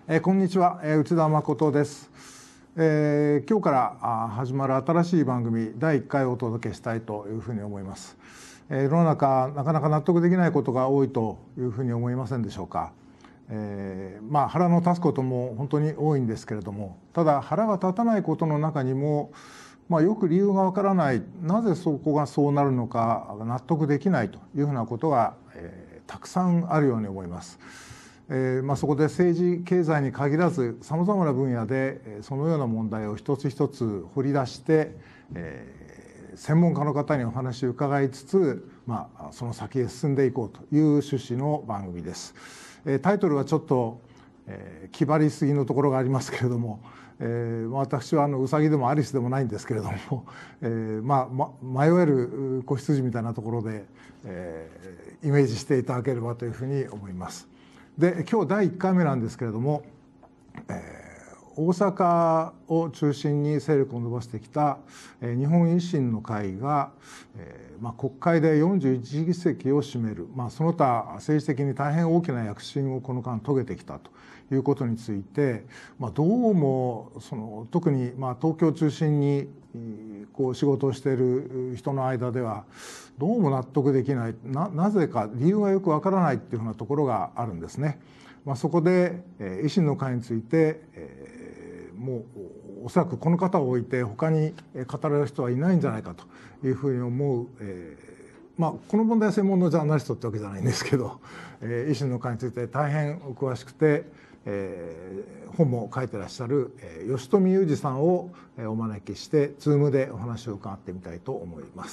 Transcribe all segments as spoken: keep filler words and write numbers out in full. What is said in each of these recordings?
えー、こんにちは、えー、内田誠です。えー、今日からあ始まる新しい番組だいいっかいをお届けしたいというふうに思います。えー、世の中なかなか納得できないことが多いというふうに思いませんでしょうか。えー、まあ腹の立つことも本当に多いんですけれども、ただ腹が立たないことの中にも、まあ、よく理由がわからない、なぜそこがそうなるのか納得できないというふうなことが、えー、たくさんあるように思います。えーまあ、そこで政治経済に限らずさまざまな分野でそのような問題を一つ一つ掘り出して、えー、専門家の方にお話を伺いつつ、まあ、その先へ進んでいこうという趣旨の番組です。えー、タイトルはちょっと、えー、気張りすぎのところがありますけれども、えー、私はあのウサギでもアリスでもないんですけれども、えーまあ、迷える子羊みたいなところで、えー、イメージしていただければというふうに思います。で今日だいいっかいめなんですけれども、えー、大阪を中心に勢力を伸ばしてきた、えー、日本維新の会が、えーまあ、国会でよんじゅういちぎせきを占める、まあ、その他政治的に大変大きな躍進をこの間遂げてきたということについて、まあ、どうもその特にまあ東京を中心にこう仕事をしている人の間ではどうも納得できない、 な, なぜか理由がよくわからないっていうふうなところがあるんですね。まあ、そこで、えー、維新の会について、えー、もうおそらくこの方を置いて他に語れる人はいないんじゃないかというふうに思う、えーまあ、この問題は専門のジャーナリストってわけじゃないんですけど、えー、維新の会について大変お詳しくて、えー、本も書いてらっしゃる、えー、吉富裕二さんをお招きしてズームでお話を伺ってみたいと思います。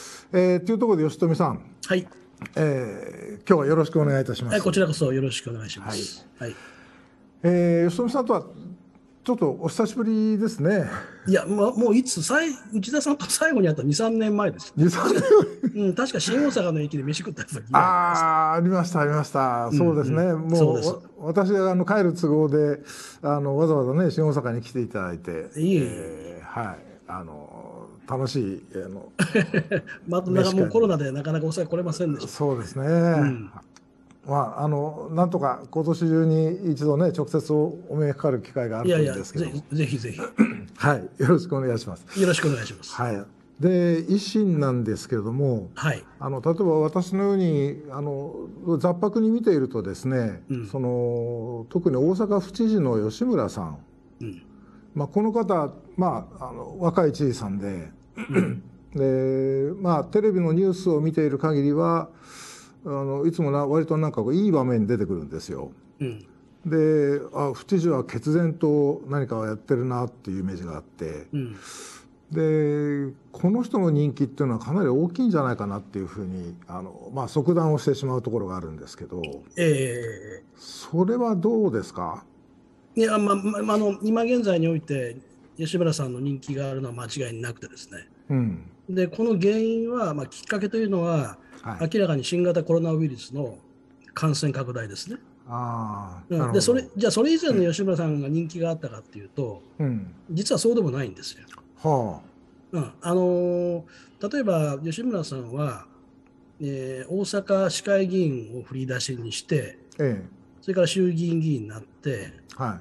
えー、というところで吉富さん、 はい、 えー、今日はよろしくお願いいたします。 はい、こちらこそよろしくお願いします。はい、はい、 えー、吉富さんとはちょっとお久しぶりですね。 いや、まあ、もういつさい内田さんと最後に会ったに、さんねんまえです。 に、さんねんうん、確か新大阪の駅で飯食った時以来ああ、ありました、ありました。 うん、 そうですね。 うん、 もう、 そうです。 私があの帰る都合で、あの、わざわざね、新大阪に来ていただいて、 いえいえ、 えー、はい、あの、楽しい、あの、 まあ、なんかもうコロナでなかなかお酒来れませんでした。 そうですね。 うん、 まあ、あのなんとか今年中に一度ね直接お目にかかる機会があるといいんいやいや、 ですけども、 ぜひぜひはい、よろしくお願いします。 よろしくお願いします。 はい、で維新なんですけれども、 はい、 あの例えば私のようにあの雑白に見ているとですね、 うん、 その特に大阪府知事の吉村さん、 うん、 まあ、この方、まあ、あの若い知事さんで、 うん、 で、まあ、テレビのニュースを見ている限りはあのいつもな割となんかこういい場面に出てくるんですよ。 うん、 で、あ、府知事は決然と何かをやってるなっていうイメージがあって、 うん、 でこの人の人気っていうのはかなり大きいんじゃないかなっていうふうにあの、まあ、即断をしてしまうところがあるんですけど、 えー、 それはどうですか？ いや、まあ、まあ、あの今現在において吉村さんの人気があるのは間違いなくてですね、 うん、 でこの原因は、まあ、きっかけというのは、はい、明らかに新型コロナウイルスの感染拡大ですね。 ああ、 うん、 なるほど。 でそれじゃあそれ以前の吉村さんが人気があったかっていうと、うん、実はそうでもないんですよ。はあ、うん、あのー、例えば吉村さんは、えー、大阪市会議員を振り出しにして、ええ、それから衆議院議員になって、はい、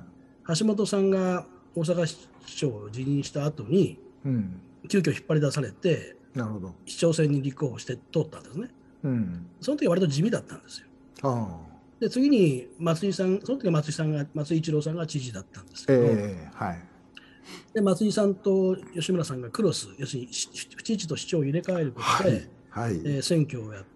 橋本さんが大阪市長を辞任した後に、うん、急遽引っ張り出されて、なるほど、市長選に立候補して通ったんですね。うん、その時は割と地味だったんですよ。あで次に松井さん、その時は松井さんが松井一郎さんが知事だったんですけど、えーはい、で松井さんと吉村さんがクロス、要するに府知事と市長を入れ替えることで、はいはい、えー、選挙をやって、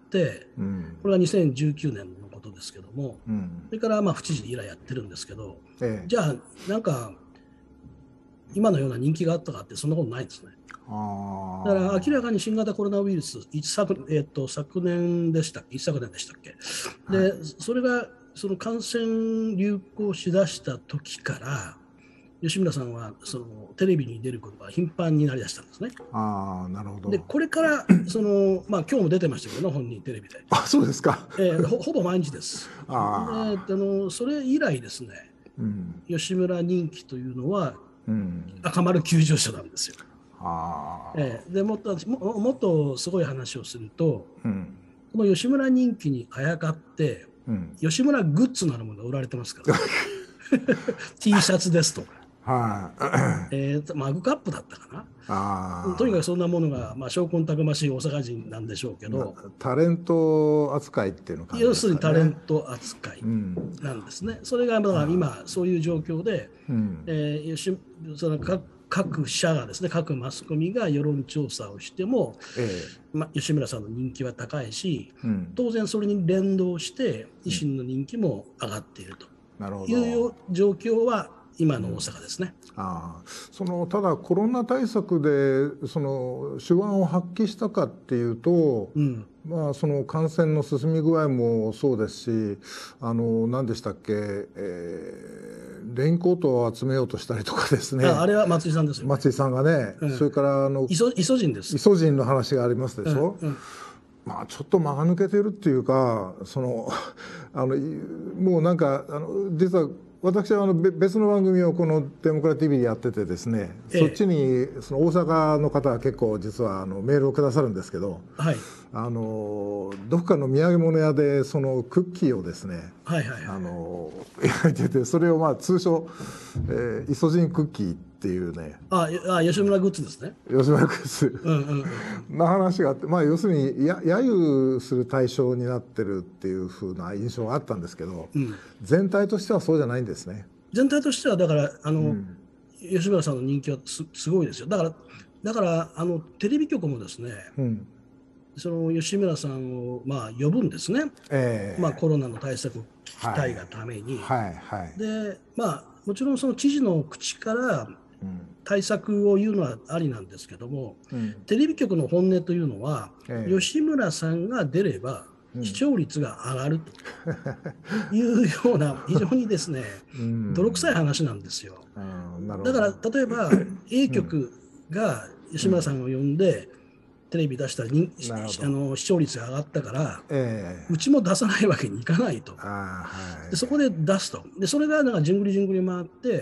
うん、これがにせんじゅうきゅうねんのことですけども、うん、それからまあ府知事以来やってるんですけど、えー、じゃあなんか今のような人気があったかってそんなことないんですね。あだから明らかに新型コロナウイルス一昨、えー、と昨年でした一昨年でしたっけ、はい、でそれがその感染流行しだした時から吉村さんはそのテレビに出ることが頻繁になりだしたんですね。あなるほど。でこれからその、まあ、今日も出てましたけどね、本人テレビで。あそうですか、えー、ほ, ほぼ毎日です。あであのそれ以来ですね、うん、吉村人気というのは、うん、赤丸急上昇なんですよ。あえー、でもっとも、もっとすごい話をすると、うん、この吉村人気にあやかって、うん、吉村グッズなるものが売られてますから、ね、 T シャツですとか、 はい、 えー、マグカップだったかな。 あとにかくそんなものが、まあ、証拠たくましい大阪人なんでしょうけど、 タレント扱いっていうの感じですかね。 要するにタレント扱いなんですね。うん、それがだから今そういう状況で、うん、えー、その各各社がですね、各マスコミが世論調査をしても、ええ、まあ、吉村さんの人気は高いし、うん、当然それに連動して維新の人気も上がっているという状況は今の大阪ですね。 うん、あそのただコロナ対策でその手腕を発揮したかっていうと、うん、まあ、その感染の進み具合もそうですし、あの何でしたっけ、えー、レインコートを集めようとしたりとかですね。 あ, あれは松井さんですよ、ね、 松井さんがね、うん、それからあのイソ、イソジンですイソジンの話がありますでしょ、うんうん、まあ、ちょっと間が抜けてるっていうか、そのあのもうなんかあの実は私はあの別の番組をこのデモクラ ティーブイ でやっててですね、ええ、そっちにその大阪の方は結構実はあのメールをくださるんですけど、はい、あのどこかの土産物屋でそのクッキーをですね、はいはいはい、あの焼いてて、それをまあ通称、えー、イソジンクッキーっていうね、 ああ、吉村グッズですね。 吉村グッズ、うんうんうん、の話があって、まあ、要するにや揶揄する対象になってるっていうふうな印象があったんですけど、うん、全体としてはそうじゃないんですね。 全体としてはだからあの、うん、吉村さんの人気は す, すごいですよ。だからだからあのテレビ局もですね、うん、その吉村さんをまあ呼ぶんですね、えーまあ、コロナの対策を聞きたいがために、はいはいはい、でまあ、もちろんその知事の口から対策を言うのはありなんですけども、うん、テレビ局の本音というのは、えー、吉村さんが出れば視聴率が上がるというような非常にですね、うん、泥臭い話なんですよ。だから例えば A 局が吉村さんを呼んで、うん、テレビ出したらにあの視聴率が上がったから、えー、うちも出さないわけにいかないと。あ、はい、でそこで出すと。でそれがなんかじゅんぐりじゅんぐり回って、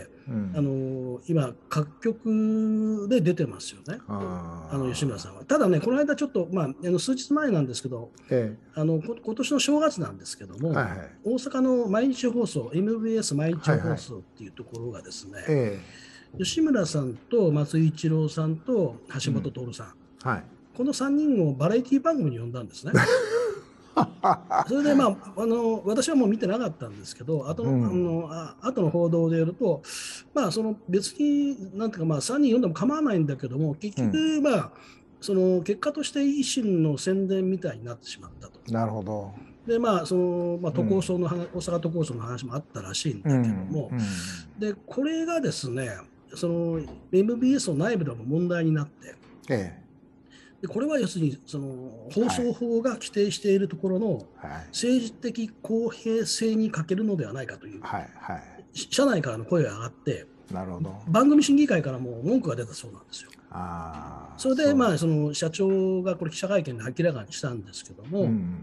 うん、あの今各局で出てますよね、ああの吉村さんは。ただね、この間ちょっと、まあ、あの数日前なんですけど、えー、あのこ今年の正月なんですけども、はいはい、大阪の毎日放送 エムビーエス 毎日放送っていうところがですね、はいはい、えー、吉村さんと松井一郎さんと橋本徹さん、うん、はい、このさんにんをバラエティ番組に呼んだんですね。それで、まあ、あの私はもう見てなかったんですけど、後の、うん、あのあ後の報道でやると、まあ、その別になんていうか、まあ、さんにん呼んでも構わないんだけども、結局、うん、まあ、その結果として維新の宣伝みたいになってしまったと。 なるほど。 で、まあ、その、まあ、都構想の話、うん、大阪都構想の話もあったらしいんだけども、うんうん、でこれがですね、その エムビーエス の内部でも問題になって、ええ、でこれは要するにその放送法が規定しているところの政治的公平性に欠けるのではないかという、はいはい、社内からの声が上がって、なるほど、番組審議会からも文句が出たそうなんですよ。あ、それでまあその社長がこれ記者会見で明らかにしたんですけども、うん、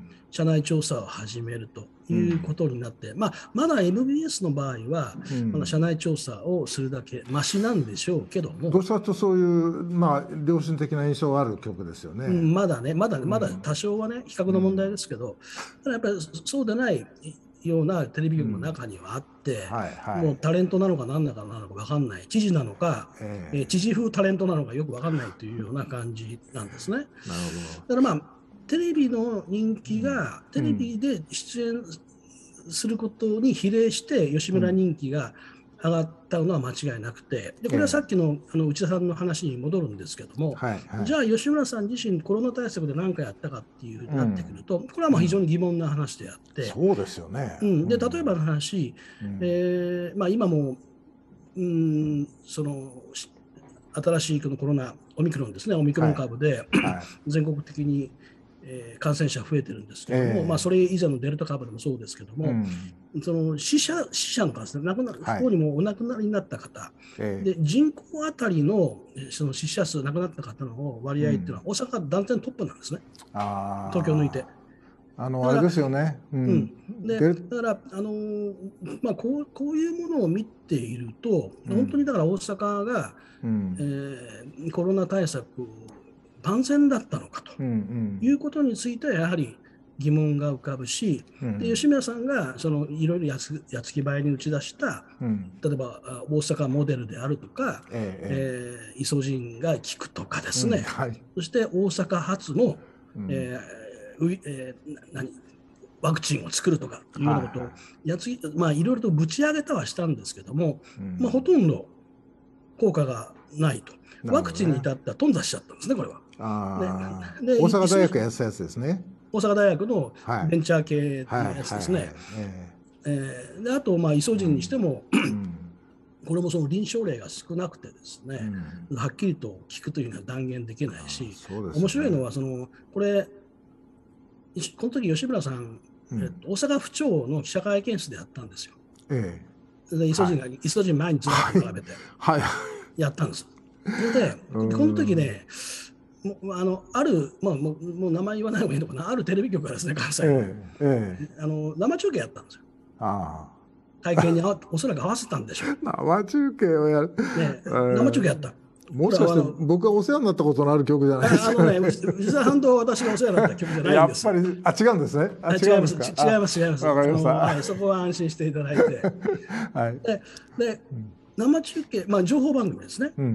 社内調査を始めるということになって、うん、まあ、まだ エムビーエス の場合は、うん、まだ社内調査をするだけマシなんでしょうけども、 どうしたとそういう、まあ、良心的な印象がある曲ですよね。 うん、まだね、まだまだ多少はね、比較の問題ですけど、ただやっぱりそうでないようなテレビ局の中にはあって、うん、はいはい、もうタレントなのか何なのかなのか分かんない、知事なのか、えーえー、知事風タレントなのかよく分かんないというような感じなんですね。なるほど。だからまあテレビの人気が、うん、テレビで出演することに比例して吉村人気が上がったのは間違いなくて、でこれはさっき の, あの内田さんの話に戻るんですけども、はいはい、じゃあ吉村さん自身コロナ対策で何かやったかっていうふうになってくると、うん、これはまあ非常に疑問な話であって、うん、 そうですよね、 うん、で例えばの話、うんえーまあ、今も、うん、その新しいこのコロナオミクロンですね、オミクロン株で、はいはい、全国的にえー、感染者増えてるんですけども、えーまあ、それ以前のデルタ株でもそうですけども、うん、その死者、死者の数、亡くなる、不幸にもお亡くなりになった方、はい、で人口当たり の, その死者数、亡くなった方の割合っていうのは、大阪断然トップなんですね、うん、東京抜いて。 あのあれですよね、 うんうん、でだから、あのーまあ、こう、こういうものを見ていると、うん、本当にだから大阪が、うんえー、コロナ対策を万全だったのかということについてはやはり疑問が浮かぶし、うん、で吉村さんがそのいろいろやつやつき早に打ち出した、うん、例えば大阪モデルであるとか、えええー、イソジンが効くとかですね、うんはい、そして大阪発の、うんえーえー、何ワクチンを作るとかいうようなことをやつ、まあ、いろいろとぶち上げたはしたんですけども、うんまあ、ほとんど効果がないと。ワクチンに至っては頓挫しちゃったんですね、これは。 あで大阪大学やったやつですね。 大阪大学のベンチャー系のやつですね。あと、まあ、イソジンにしても、うん、これもその臨床例が少なくてですね、うん、はっきりと効くというのは断言できないし、ね、面白いのはその、これ、この時吉村さん、うんえっと、大阪府庁の記者会見室でやったんですよ。ええ、でイソジンが、はい、イソジン前にずっと比べてやったんです。はいはい、それで、この時ね、もあのある、まあ、もう、もう名前言わない方がいいのかな、あるテレビ局がですね、関西の、えええ、あの生中継やったんですよ。あ体験にあおそらく合わせたんでしょう。 生中継をやる、 ね、生中継やった。 もしかして僕がお世話になったことのある曲じゃないですか、ね。あのね、藤沢さんと私がお世話になった曲じゃないんです。 やっぱり、あ、違うんですね。あ、 違います。違います。違います。 わかりました。 はい、そこは安心していただいて。はい。で、で、うん、生中継、まあ情報番組ですね。うんうん、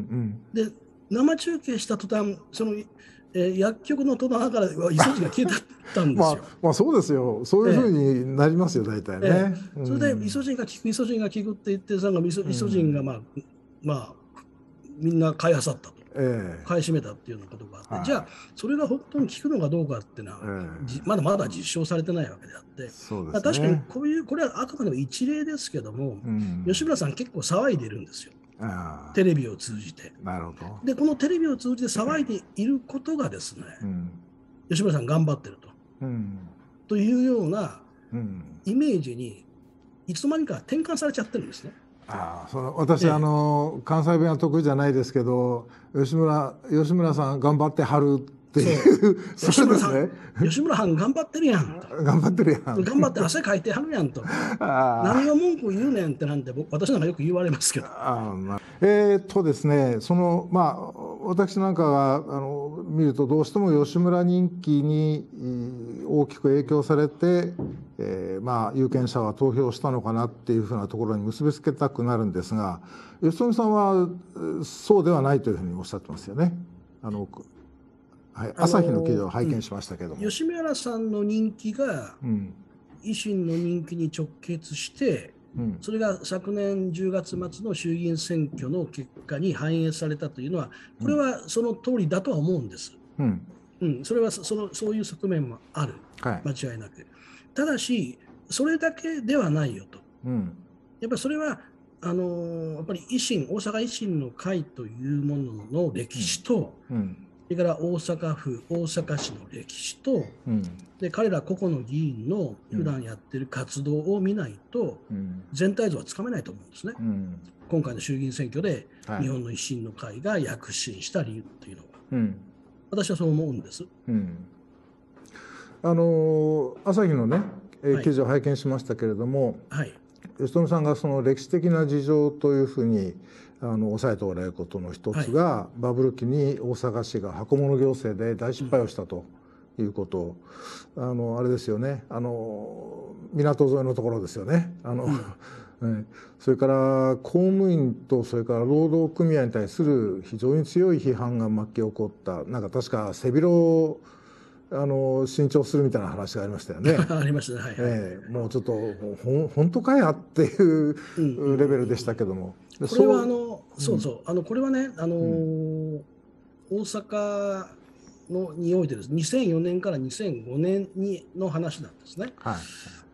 で、生中継した途端、その、えー、薬局の戸棚からイソジンが消えたんですよ。 まあ、まあそうですよ。そういうふうになりますよ、大体ね。 えー、それでイソジンが効く、イソジンが効くって言って、そのイソジンがまあ、まあみんな買いあさったと、えー、買い占めたっていうようなことがあって、はい、じゃあそれが本当に効くのかどうかっていうのは、えー、まだまだ実証されてないわけであって、そうですね、確かにこういうこれはあくまでも一例ですけども、うん、吉村さん結構騒いでるんですよ。テレビを通じて。 なるほど。 でこのテレビを通じて騒いでいることがですね、うん、吉村さん頑張ってると、うん、というようなイメージにいつの間にか転換されちゃってるんですね。 ああ、その私、ええ、あの関西弁は得意じゃないですけど、吉村吉村さん頑張ってはるっていう、 そう吉村さん、吉村さん頑張ってるやんと、 頑張ってるやん、 頑張って汗かいてはるやんと、何を文句言うねんってなんて私なんかよく言われますけど。 あ、まあ、えー、っとですね、そのまあ私なんかがあの見るとどうしても吉村人気に大きく影響されて、えー、まあ有権者は投票したのかなっていうふうなところに結びつけたくなるんですが、吉富さんはそうではないというふうにおっしゃってますよね。あのはい、朝日の記事を拝見しましたけども、 うん、吉村さんの人気が維新の人気に直結して、うん、それが昨年じゅうがつ末の衆議院選挙の結果に反映されたというのは、これはその通りだとは思うんです。うんうん、それはそのそういう側面もある、はい、間違いなく。ただし、それだけではないよと。うん、やっぱりそれはあのー、やっぱり維新、大阪維新の会というものの歴史と、うんうんそれから大阪府、大阪市の歴史と、うん、で彼ら個々の議員の普段やってる活動を見ないと、うん、全体像はつかめないと思うんですね。うん、今回の衆議院選挙で日本の維新の会が躍進した理由というのは、うん、私はそう思うんです。うん、 あの朝日のね、記事を拝見しましたけれども、はい、吉富さんがその歴史的な事情というふうにあの抑えておられることの一つが、はい、バブル期に大阪市が箱物行政で大失敗をしたということ、うん、あのあれですよね、あの港沿いのところですよね、あの、うん、それから公務員とそれから労働組合に対する非常に強い批判が巻き起こった、なんか確か背広をあの新調するみたいな話がありましたよね。 ありましたね、はいはい、 えー、もうちょっとほ本当かやっていうレベルでしたけども、 うん、これはあのそうそう、うん、あのこれはね、あのーうん、大阪のにおいてですにせんよねんからにせんごねんにの話なんですね。はい、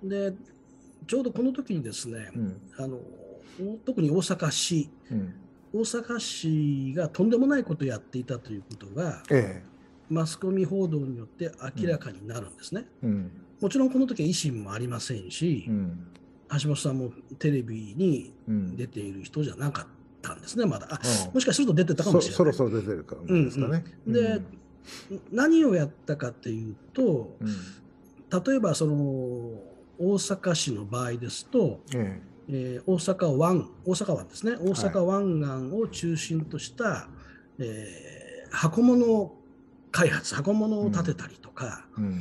でちょうどこの時にですね、うん、あの特に大阪市、うん、大阪市がとんでもないことをやっていたということが、ええマスコミ報道によって明らかになるんですね。うん、もちろんこの時は維新もありませんし、うん、橋本さんもテレビに出ている人じゃなかったんですね、まだ。あ、うん、もしかすると出てたかもしれない。 そろそろ出てるかもですかね。 うんうん、で、うん、何をやったかというと、うん、例えばその大阪市の場合ですと、えええー、大阪湾、大阪湾ですね、大阪湾岸を中心とした、はいえー、箱物開発、箱物を建てたりとか、うんうん、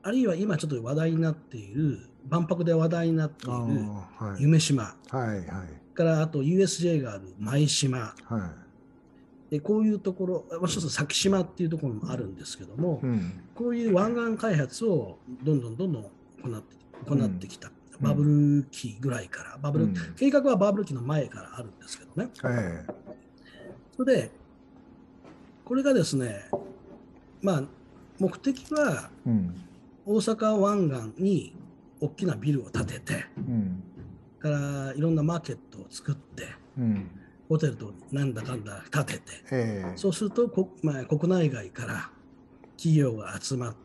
あるいは今ちょっと話題になっている、万博で話題になっている夢洲、はいはいはい、からあと ユーエスジェー がある舞島、はい、でこういうところ、もう一つ先島っていうところもあるんですけども、うん、こういう湾岸開発をどんどんどんどん行って、行ってきた、うん、バブル期ぐらいから、バブル、うん、計画はバブル期の前からあるんですけどね。はい、それでこれがですね、まあ目的は、うん、大阪湾岸に大きなビルを建てて、うん、からいろんなマーケットを作って、うん、ホテルとなんだかんだ建てて、えー、そうするとこ、まあ、国内外から企業が集まって、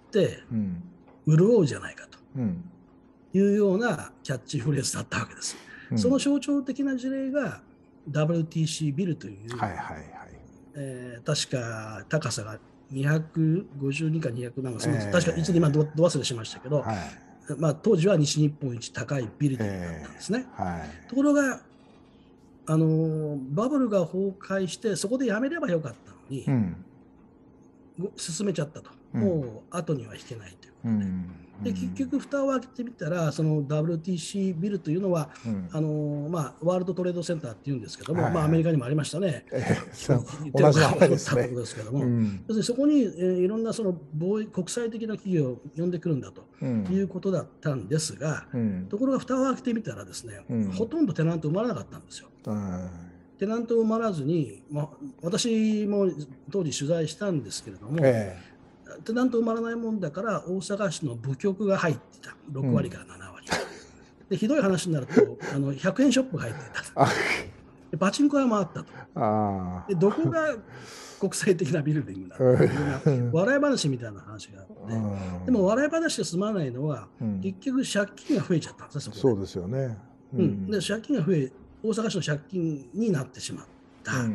うん、潤うじゃないかというようなキャッチフレーズだったわけです。うん、その象徴的な事例が ダブリューティーシー ビルという、はいはいはい、えー、確か高さがにひゃくごじゅうにかにひゃくなんか、えー、確か一度今ど忘れしましたけど、はい、まあ、当時は西日本一高いビルディングだったんですね。えーはい、ところがあのバブルが崩壊してそこでやめればよかったのに、うん、進めちゃったと、うん、もう後には引けないということで、うんで結局蓋を開けてみたらその ダブリューティーシー ビルというのは、うん、あのまあ、ワールドトレードセンターっていうんですけども、はいはい、まあ、アメリカにもありましたね、えー、同じ名前ですね。ですけども、うん、要するにそこに、えー、いろんなその貿易国際的な企業を呼んでくるんだと、うん、いうことだったんですが、うん、ところが蓋を開けてみたらですね、うん、ほとんどテナント埋まらなかったんですよ。うん、テナント埋まらずに、まあ、私も当時取材したんですけれども、えーテナント埋まらないもんだから大阪市の部局が入ってたろくわりからななわり、うん、でひどい話になるとあのひゃくえんショップが入ってたでパチンコ屋もあったとあでどこが国際的なビルディングだというような笑い話みたいな話があってでも笑い話で済まないのは、うん、結局借金が増えちゃったんですね。そこでそうですよね、うんうん、で借金が増え大阪市の借金になってしまった、うんうん、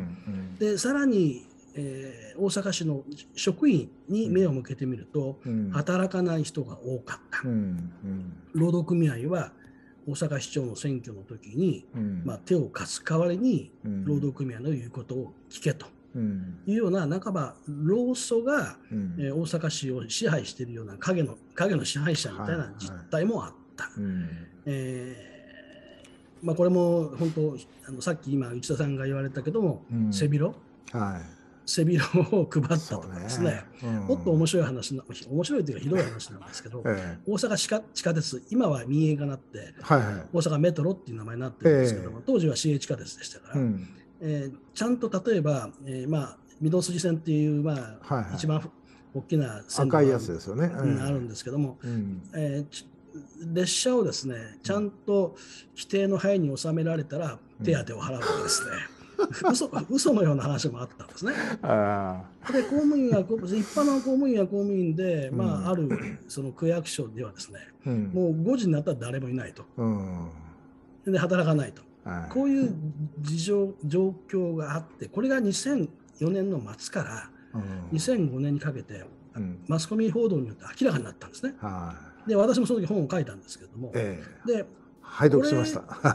でさらにえー、大阪市の職員に目を向けてみると、うん、働かない人が多かった、うんうん、労働組合は大阪市長の選挙の時に、うんまあ、手を貸す代わりに労働組合の言うことを聞けというような半ば労組が、うんえー、大阪市を支配しているような影の、影の支配者みたいな実態もあった、はいはいえーまあ、これも本当あのさっき今内田さんが言われたけども、うん、背広、はい背広を配ったとかですね、うん、もっと面白い話な、面白いというかひどい話なんですけど、ええ、大阪地下、地下鉄、今は民営化になって、はいはい、大阪メトロっていう名前になってるんですけども、え、当時は市営地下鉄でしたから、うんえー、ちゃんと例えば、えーまあ、御堂筋線っていう、まあはいはい、一番大きな線がある、赤いやつですよね、うん、あるんですけども、うんえー、列車をですね、ちゃんと規定の範囲に収められたら手当を払うわけですね。嘘, 嘘のような話もあったんですね。あで公務員は一般の公務員は公務員で、うんまあ、あるその区役所ではですね、うん、もうごじになったら誰もいないと、うん、で働かないと、こういう事情状況があって、これがにせんよねんの末からにせんごねんにかけて、うん、マスコミ報道によって明らかになったんですね。で私もその時本を書いたんですけれども、えー、で拝読しました、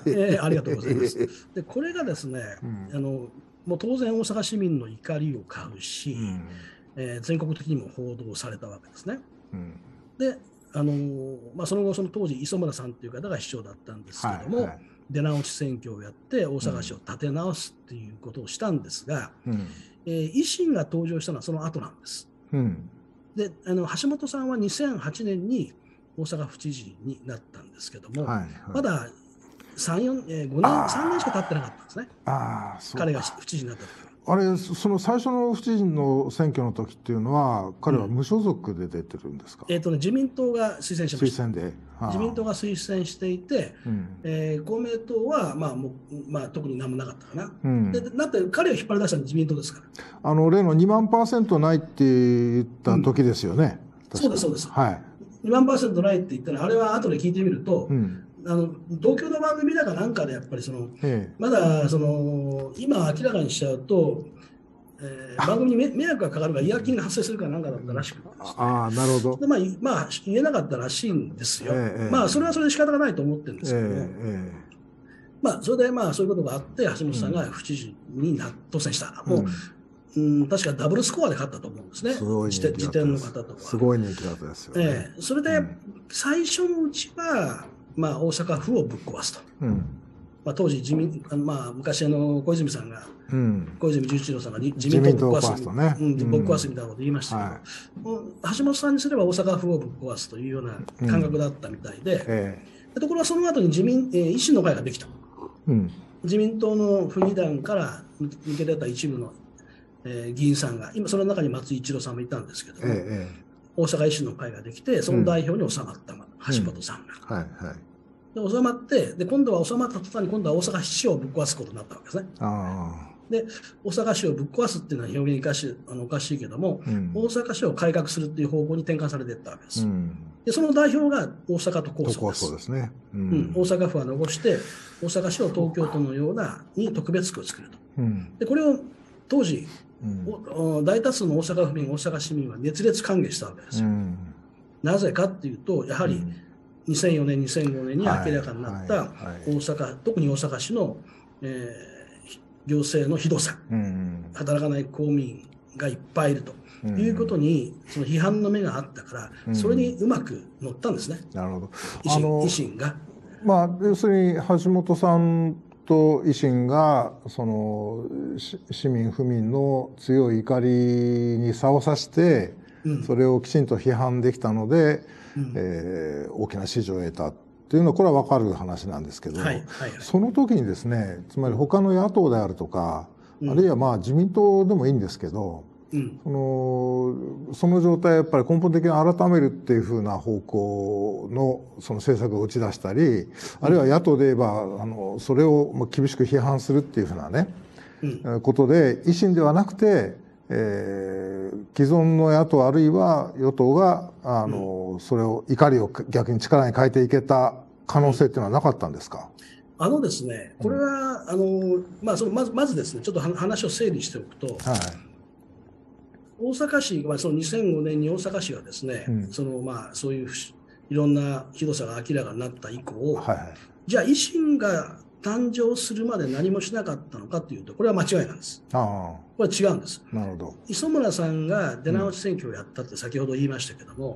えー、ありがとうございます。でこれがですね、うん、あのもう当然大阪市民の怒りを買うし、うんえー、全国的にも報道されたわけですね。うん、であの、まあ、その後その当時磯村さんという方が市長だったんですけども、はいはい、出直し選挙をやって大阪市を立て直すっていうことをしたんですが、うんえー、維新が登場したのはその後なんです。うん、であの橋本さんはにせんはちねんに大阪府知事になったんですけども、はいはい、まださん、よん、えー、ごねん、さんねんしか経ってなかったんですね。あそう彼が府知事になった時は。 あれ、その最初の府知事の選挙の時っていうのは、彼は無所属で出てるんですか？ うん、えーとね、自民党が推薦しました。 推薦で。 自民党が推薦していて、うんえー、公明党は、まあもうまあ、特に何もなかったかな。うん、でだって彼を引っ張り出したのは自民党ですから。 あの例のにまんパーセントないって言った時ですよね。 うん、そうです、そうです。はい、にまんパーセントないって言ったら、あれは後で聞いてみると、うんあの東京の番組だかなんかでやっぱりその、ええ、まだその今明らかにしちゃうと、えー、番組に迷惑がかかるから違約金が発生するかなんかだったらしくてですね、ああなるほどで、まあまあ、言えなかったらしいんですよ、ええ、まあそれはそれで仕方がないと思ってるんですけども、え、まあそれでまあそういうことがあって橋本さんが府知事にな当選した、うん、もううん、確かダブルスコアで勝ったと思うんですね。 すごい人気だったです。 時点の方とか。 すごい人気だったですよね。 ええ、それで、最初のうちは、まあ、大阪府をぶっ壊すと。うん、まあ、当時自民、まあ、昔あの小泉さんが、うん、小泉純一郎さんが自民党をぶっ壊す、ね、うん、ぶっ壊すみたいなこと言いましたけど、はい、橋本さんにすれば大阪府をぶっ壊すというような感覚だったみたいで、うんええ、ところがその後に自民、えー、維新の会ができた。うん、自民党の府議団から抜け出た一部の、えー、議員さんが、今その中に松井一郎さんもいたんですけども、ええ、大阪維新の会ができて、その代表に収まった、うん、橋本さんが。うんはいはいで収まってで、今度は収まった途端に、今度は大阪市をぶっ壊すことになったわけですね。あで、大阪市をぶっ壊すっていうのは表現おかしい、あのおかしいけども、うん、大阪市を改革するっていう方向に転換されていったわけです。うん、でその代表が大阪都構想です。 そうですねうんうん、 大阪府は残して、大阪市を東京都のようなに特別区を作ると。うん、でこれを当時、うん、大多数の大阪府民、大阪市民は熱烈歓迎したわけですよ。うん、なぜかっていうと、やはり、うんにせんよねん、にせんごねんに明らかになった大阪、はいはいはい、特に大阪市の、えー、行政のひどさ、うん、働かない公民がいっぱいいるということに、その批判の目があったから、うん、それにうまく乗ったんですね。 なるほど。 維新、維新が。 まあ、要するに橋本さんと維新がその市民府民の強い怒りに差をさして、うん、それをきちんと批判できたので、うんえー、大きな支持を得たっていうのはこれは分かる話なんですけど、はいはいはい、その時にですねつまり他の野党であるとか、うん、あるいはまあ自民党でもいいんですけど、うん、そのその状態をやっぱり根本的に改めるっていうふうな方向のその政策を打ち出したり、あるいは野党で言えばあのそれを厳しく批判するっていうふうなね、うん、ことで維新ではなくてえー、既存の野党あるいは与党があの、うん、それを怒りを逆に力に変えていけた可能性っていうのはなかったんですか？ あのですね、これは、うん、あのまあ、そのまずまずですね、ちょっと話を整理しておくと、はい、大阪市はそのにせんごねんに大阪市はですね、うん、そのまあそういういろんなひどさが明らかになった以降、はいはい、じゃあ維新が誕生するまで何もしなかったのかというと、これは間違いなんです。あこれは違うんです。 なるほど。 磯村さんが出直し選挙をやったって先ほど言いましたけども、うん、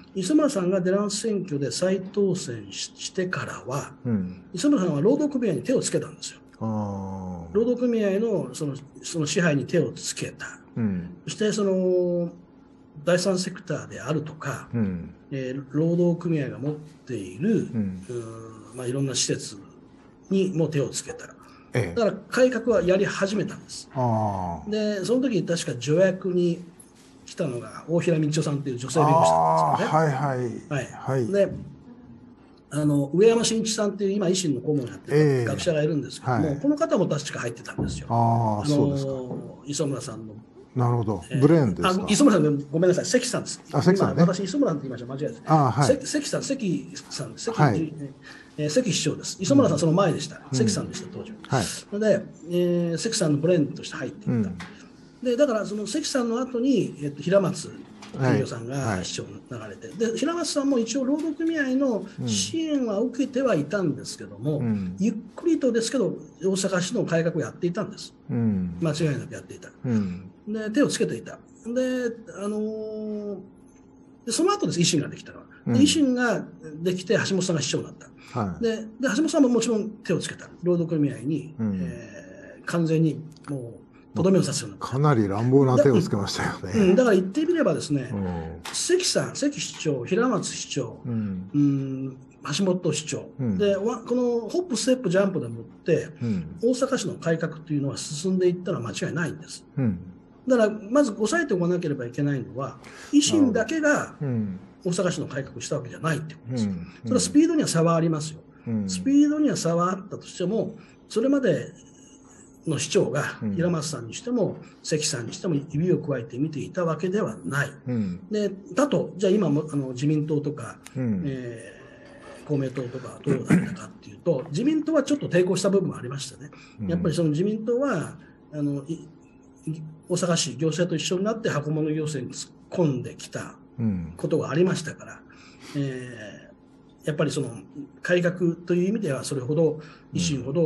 磯村さんが出直し選挙で再当選してからは、うん、磯村さんは労働組合に手をつけたんですよ。あ労働組合のその、その支配に手をつけた。うん、そしてその第三セクターであるとか、うんえー、労働組合が持っている、うんうまあ、いろんな施設にも手をつけた、ええ、だから改革はやり始めたんです。あでその時確か助役に来たのが大平道夫さんという女性弁護士なんですよね。はいはいはい、であの上山真一さんっていう今維新の顧問をやってる学者がいるんですけども、えはい、この方も確か入ってたんですよ。ああそうですか。磯村さんのなるほど、えー、ブレーンですか。 磯村さんごめんなさい関さんです。 あ関さんね。 私磯村さんって言いました間違いですね。あ、はい、関さん関さん関、はいえー、関市長です。磯村さんその前でした。うん、関さんでした当時。はい、で、えー、関さんのブレーンとして入っていった。うん、でだからその関さんの後に、えー、と平松健吾さんが市長に流れて、はいはい、で平松さんも一応労働組合の支援は受けてはいたんですけども、うん、ゆっくりとですけど大阪市の改革をやっていたんです。うん、間違いなくやっていた。うんで手をつけていた。で、あのー、でその後です維新ができたのは、うん、維新ができて橋本さんが市長になった、はい、でで橋本さんももちろん手をつけた労働組合に、うんえー、完全にもうとどめを刺すようなかなり乱暴な手をつけましたよね。 だ,、うん、だから言ってみればですね、うん、関さん関市長平松市長、うんうん、橋本市長、うん、でこのホップステップジャンプでもって、うん、大阪市の改革というのは進んでいったのは間違いないんです。うんだからまず押さえておかなければいけないのは維新だけが大阪市の改革をしたわけじゃないってことです。うんうん、それはスピードには差はありますよ、うん。スピードには差はあったとしてもそれまでの市長が平松さんにしても関さんにしても指を加えて見ていたわけではない。うん、でだとじゃあ今もあの自民党とか、うんえー、公明党とかどうだったかっていうと自民党はちょっと抵抗した部分もありましたね。やっぱりその自民党はあの大阪市行政と一緒になって箱物行政に突っ込んできたことがありましたから、うんえー、やっぱりその改革という意味ではそれほど維新ほど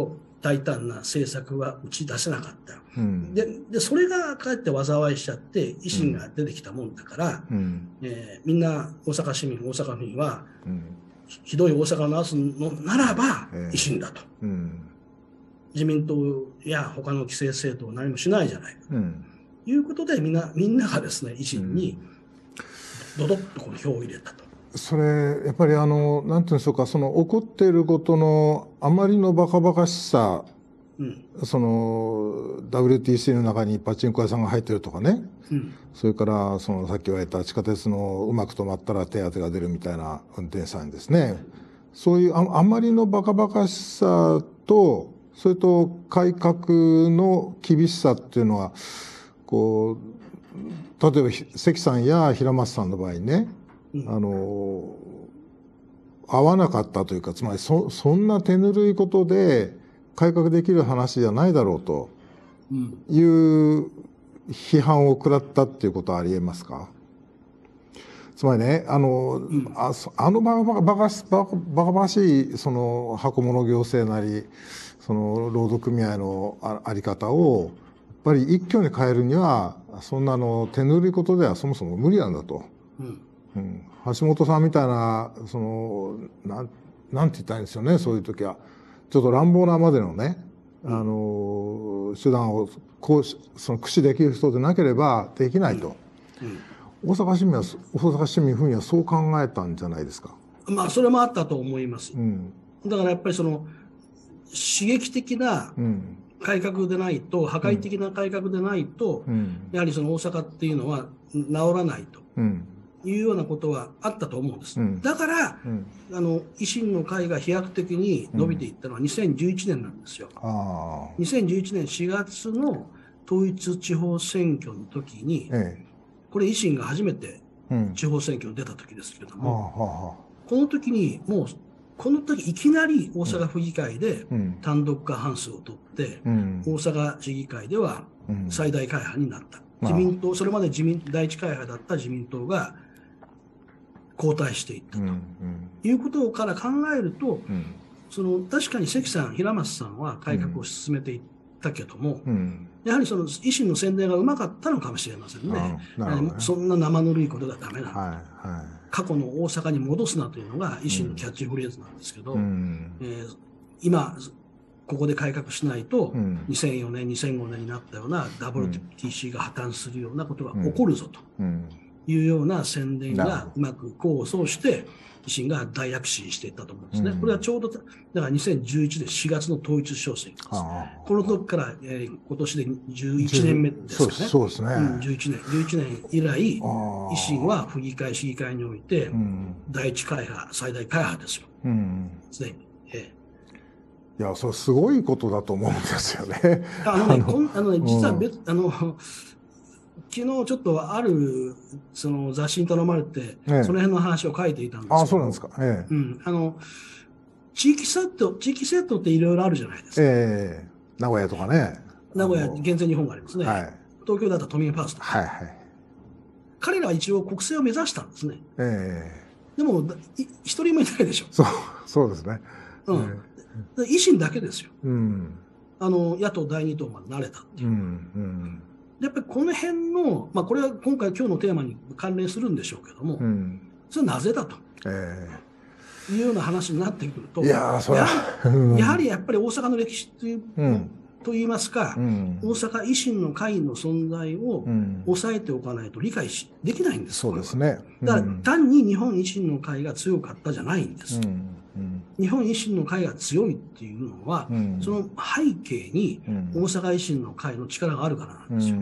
大胆な政策は打ち出せなかった、うん、で, でそれがかえって災いしちゃって維新が出てきたもんだから、うんえー、みんな大阪市民大阪民は、うん、ひどい大阪を直すのならば維新だと、えーうん、自民党や他の既成政党は何もしないじゃないかと、うん、いうことでみんなみんながですね維新にドドッとこの票を入れたと。 それやっぱりあのなんていうんでしょうか、その起こっていることのあまりのバカバカしさ、うん、その ダブリューティーシー の中にパチンコ屋さんが入ってるとかね、うん、それからそのさっき言われた地下鉄のうまく止まったら手当が出るみたいな運転手さんですね、そういう あ, あまりのバカバカしさとそれと改革の厳しさっていうのはこう例えば関さんや平松さんの場合ね、うん、あの合わなかったというか、つまり そ, そんな手ぬるいことで改革できる話じゃないだろうという批判を食らったっていうことはありえますか？つまりね、あの、うん、あ, あのバカバカバカバカバカバカしいその箱物行政なりその労働組合の あ, あり方をやっぱり一挙に変えるにはそんなの手ぬるいことではそもそも無理なんだと。うんうん、橋本さんみたいなそのなん、なんて言ったらいいんですよね、そういう時はちょっと乱暴なまでのね、うん、あの手段をこうその駆使できる人でなければできないと、うんうん、大阪市民は大阪市民府民はそう考えたんじゃないですか。 まあそれもあったと思います、うん、だからやっぱりその刺激的な改革でないと、うん、破壊的な改革でないと、うん、やはりその大阪っていうのは治らないと、うんいうようなことはあったと思うんです、うん、だから、うん、あの維新の会が飛躍的に伸びていったのはにせんじゅういちねんなんですよ、うん、にせんじゅういちねんしがつの統一地方選挙の時に、ええ、これ維新が初めて地方選挙に出た時ですけれども、うん、この時にもうこの時いきなり大阪府議会で単独過半数を取って、うん、大阪市議会では最大会派になった、自民党、それまで自民第一会派だった自民党が後退していったと、うんうん、いうことから考えると、うん、その確かに関さん、平松さんは改革を進めていったけども、うん、やはりその維新の宣伝がうまかったのかもしれませんね。ね、そんな生ぬるいことがダメなんだ、はいはい、過去の大阪に戻すなというのが維新のキャッチフレーズなんですけど、うんえー、今ここで改革しないと、うん、にせんよねん、にせんごねんになったような ダブリューティーシー が破綻するようなことが起こるぞと。うんうんいうような宣伝がうまく功を奏して維新が大躍進していったと思うんですね、うん、これはちょうどだからにせんじゅういちねんしがつの統一地方選挙です。この時から、えー、今年でじゅういちねんめですかね。 そう、そうですね、 うん、じゅういちねんじゅういちねん以来維新は府議会市議会において、うん、第一会派最大会派ですよ、うん、すでに、えー、いやそれすごいことだと思うんですよね。 あのね、こんあのね実は別、うん、あの昨日ちょっとあるその雑誌に頼まれて、ええ、その辺の話を書いていたんですけど、 あ、そうなんですか、ええうん、 あの地域セット地域セットっていろいろあるじゃないですか、 ええ、名古屋とかね、 名古屋減税日本がありますね、はい、東京だったら都民ファースト、はいはい、彼らは一応国政を目指したんですね、ええ、でも一人もいないでしょ。 そう、そうですね、 うんええ、維新だけですよ、うん、あの野党だいに党までなれたっていう、うんうんやっぱりこの辺の、まあ、これは今回今日のテーマに関連するんでしょうけども、うん、それはなぜだと、えー、いうような話になってくると、いやそれはやはりやっぱり大阪の歴史という、うん、といいますか、うん、大阪維新の会の存在を抑えておかないと理解しできないんです。 そうですね、 うん、だから単に日本維新の会が強かったじゃないんです。うんうん、日本維新の会が強いっていうのは、うん、その背景に大阪維新の会の力があるからなんですよ、うんうん、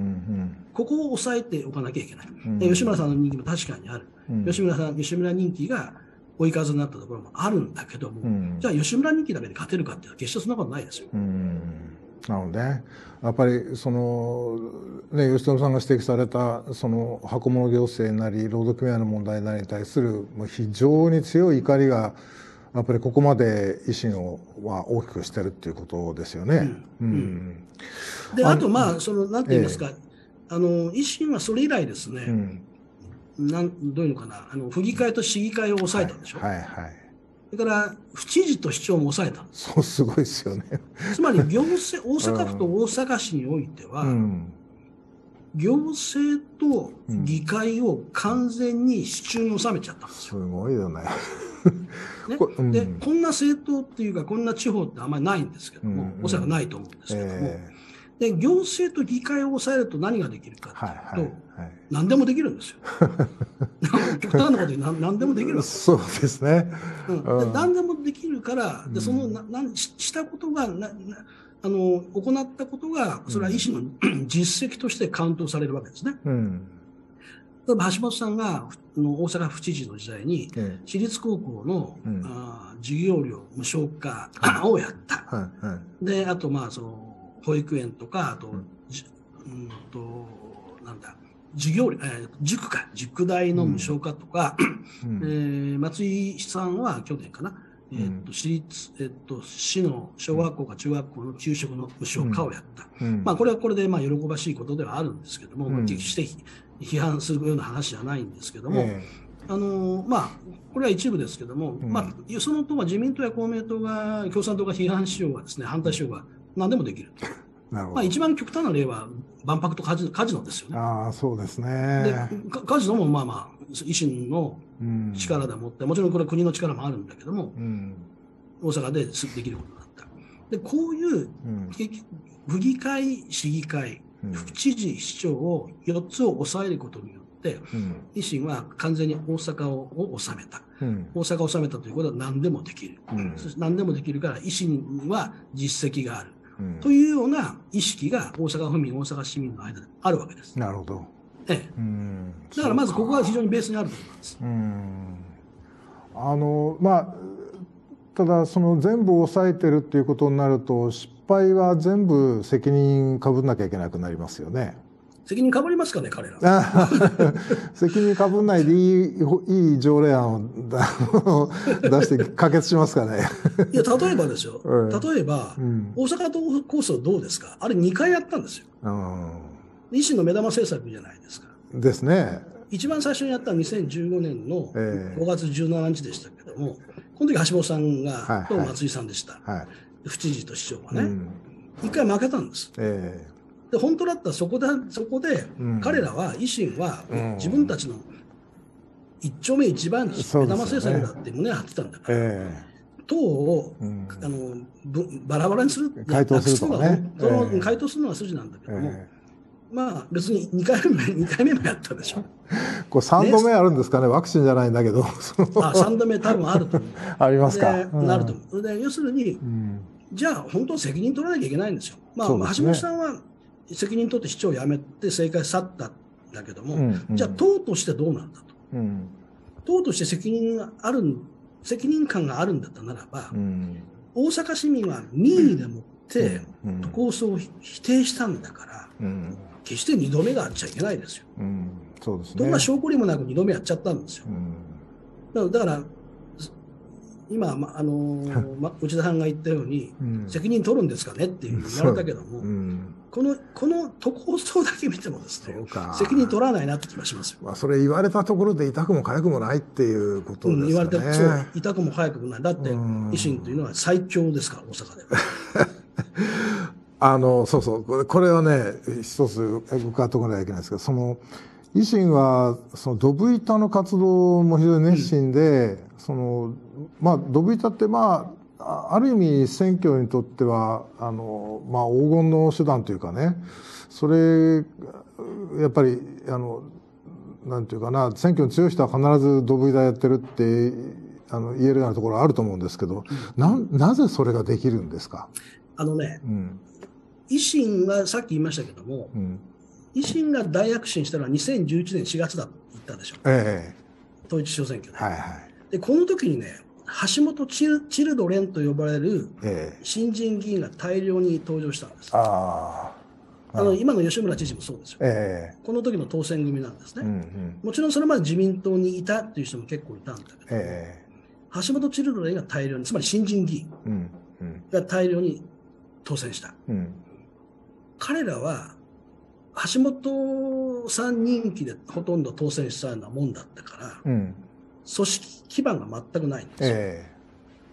ここを抑えておかなきゃいけない、うん、吉村さんの人気も確かにある、うん、吉村さん吉村人気が追い風になったところもあるんだけども、うん、じゃあ吉村人気だけで勝てるかっていうのは決してそんなことないですよ、うん、 なのでやっぱりその、ね、吉野さんが指摘されたその箱物行政なり労働組合の問題なりに対する非常に強い怒りがやっぱりここまで維新をは大きくしてるっていうことですよね。うんうん、 であとまあそのなんて言いますか、えー、あの維新はそれ以来ですね、うん、なんどういうのかなあの府議会と市議会を抑えたんでしょ。はいはいはい、 れから府知事と市長も抑えた。 そう、すごいですよね。 つまり行政、大阪府と大阪市においては、うん、行政と議会を完全に手中に収めちゃったんですよ。 すごいよね。 ねこうん、でこんな政党っていうかこんな地方ってあんまりないんですけども、うんうん、おそらくないと思うんですけども、えー、で行政と議会を抑えると何ができるかというと、はいはいはい、何でもできるんですよ。極端なことで 何, 何でもできるんですよ。そうですね、 うんで。何でもできるからでそのななしたことがななあの行ったことがそれは維新の、うん、実績としてカウントされるわけですね。うん例えば橋本さんが大阪府知事の時代に、私立高校の、うん、あ授業料無償化をやった。はいはいはい、で、あと、まあ、その、保育園とか、あと、うん、うんと、なんだ、授業料、えー、塾か、塾代の無償化とか、うんえー、松井さんは去年かな、えー、と私立、えー、と市の小学校か中学校の給食の無償化をやった。うん、まあ、これはこれで、まあ、喜ばしいことではあるんですけども、うん、決して批判するような話じゃないんですけども、えー、あのまあこれは一部ですけども、うんまあ、そのとは自民党や公明党が共産党が批判しようがですね反対しようが何でもできると。なるほどまあ、一番極端な例は万博とカジカジノですよね。 ああそうですね。 でカジノもまあまあ維新の力でもって、うん、もちろんこれ国の力もあるんだけども、うん、大阪でできることになった。でこういう、うん、府議会市議会府知事、市長をよっつを抑えることによって、うん、維新は完全に大阪を治めた、うん、大阪を治めたということは何でもできる、うん、そして何でもできるから維新は実績がある、うん、というような意識が大阪府民、大阪市民の間であるわけです。 なるほど。 ええ、うんだからまずここは非常にベースにあると思います。 うんあのまあただその全部抑えてるっていうことになると失敗は全部責任かぶんなきゃいけなくなりますよね。 責任かぶりますかね彼ら。 責任かぶんないでいいいい条例案を出して可決しますかね。 いや例えばですよ、うん、例えば、うん、大阪都構想どうですかあれにかいやったんですよ。うん、維新の目玉政策じゃないですか。 ですね。 一番最初にやったのはにせんじゅうごねんのごがつじゅうしちにちでしたけども、この時橋本さんが、はい、と松井さんでした、はい、府知事と市長がね、うん、一回負けたんです、えー、で本当だったらそこで、そこで彼らは維新は自分たちの一丁目一番地目玉政策だって胸を張ってたんだから、えー、党を、うん、あのバラバラにする回答するとかね、 その回答するのが筋なんだけども、えーまあ別ににかいめにかいめもやったでしょ。 これさんどめあるんですかね、ワクチンじゃないんだけど。 あさんどめ多分あると思う。 ありますか。 うん、なると思う。で要するに、うん、じゃあ本当責任取らなきゃいけないんですよ。まあ、ね、橋本さんは責任取って市長を辞めて政界去ったんだけども、うんうん、じゃあ党としてどうなんだと。うん、党として責任がある責任感があるんだったならば、うん、大阪市民は民意でもって都構想を否定したんだから。うん決してにどめがあっちゃいけないですよ。うん、そうですね。どんな証拠にもなくにどめやっちゃったんですよ。うん、だから今、あのー、内田さんが言ったように、うん、責任取るんですかねっていう言われたけども、うん、このこの都構想だけ見てもですね、責任取らないなって気がしますよ。 まあそれ言われたところで痛くも痒くもないっていうことですかね。うん、言われてそう痛くも痒くもない。だって維新というのは最強ですから大阪では。 あのそうそうこれはね一つ伺っておかなきゃいけないんですけど、その維新はそのドブ板の活動も非常に熱心で、うん、そのまあドブ板ってまあある意味選挙にとってはあのまあ黄金の手段というかね、それやっぱりあのなんていうかな、選挙に強い人は必ずドブ板やってるってあの言えるようなところあると思うんですけど、うん、な, なぜそれができるんですか。 あのね、うん維新はさっき言いましたけども、うん、維新が大躍進したのはにせんじゅういちねんしがつだと言ったでしょ、ええ、統一地方選挙で、はいはい、でこの時にね橋本チル、チルドレンと呼ばれる新人議員が大量に登場したんです、ええ、ああの今の吉村知事もそうですよ、ええ、この時の当選組なんですね、うんうん、もちろんそれまで自民党にいたという人も結構いたんだけど、ええ、橋本チルドレンが大量に、つまり新人議員が大量に当選した、うんうん彼らは橋本さん人気でほとんど当選したようなもんだったから、うん、組織基盤が全くないんですよ、え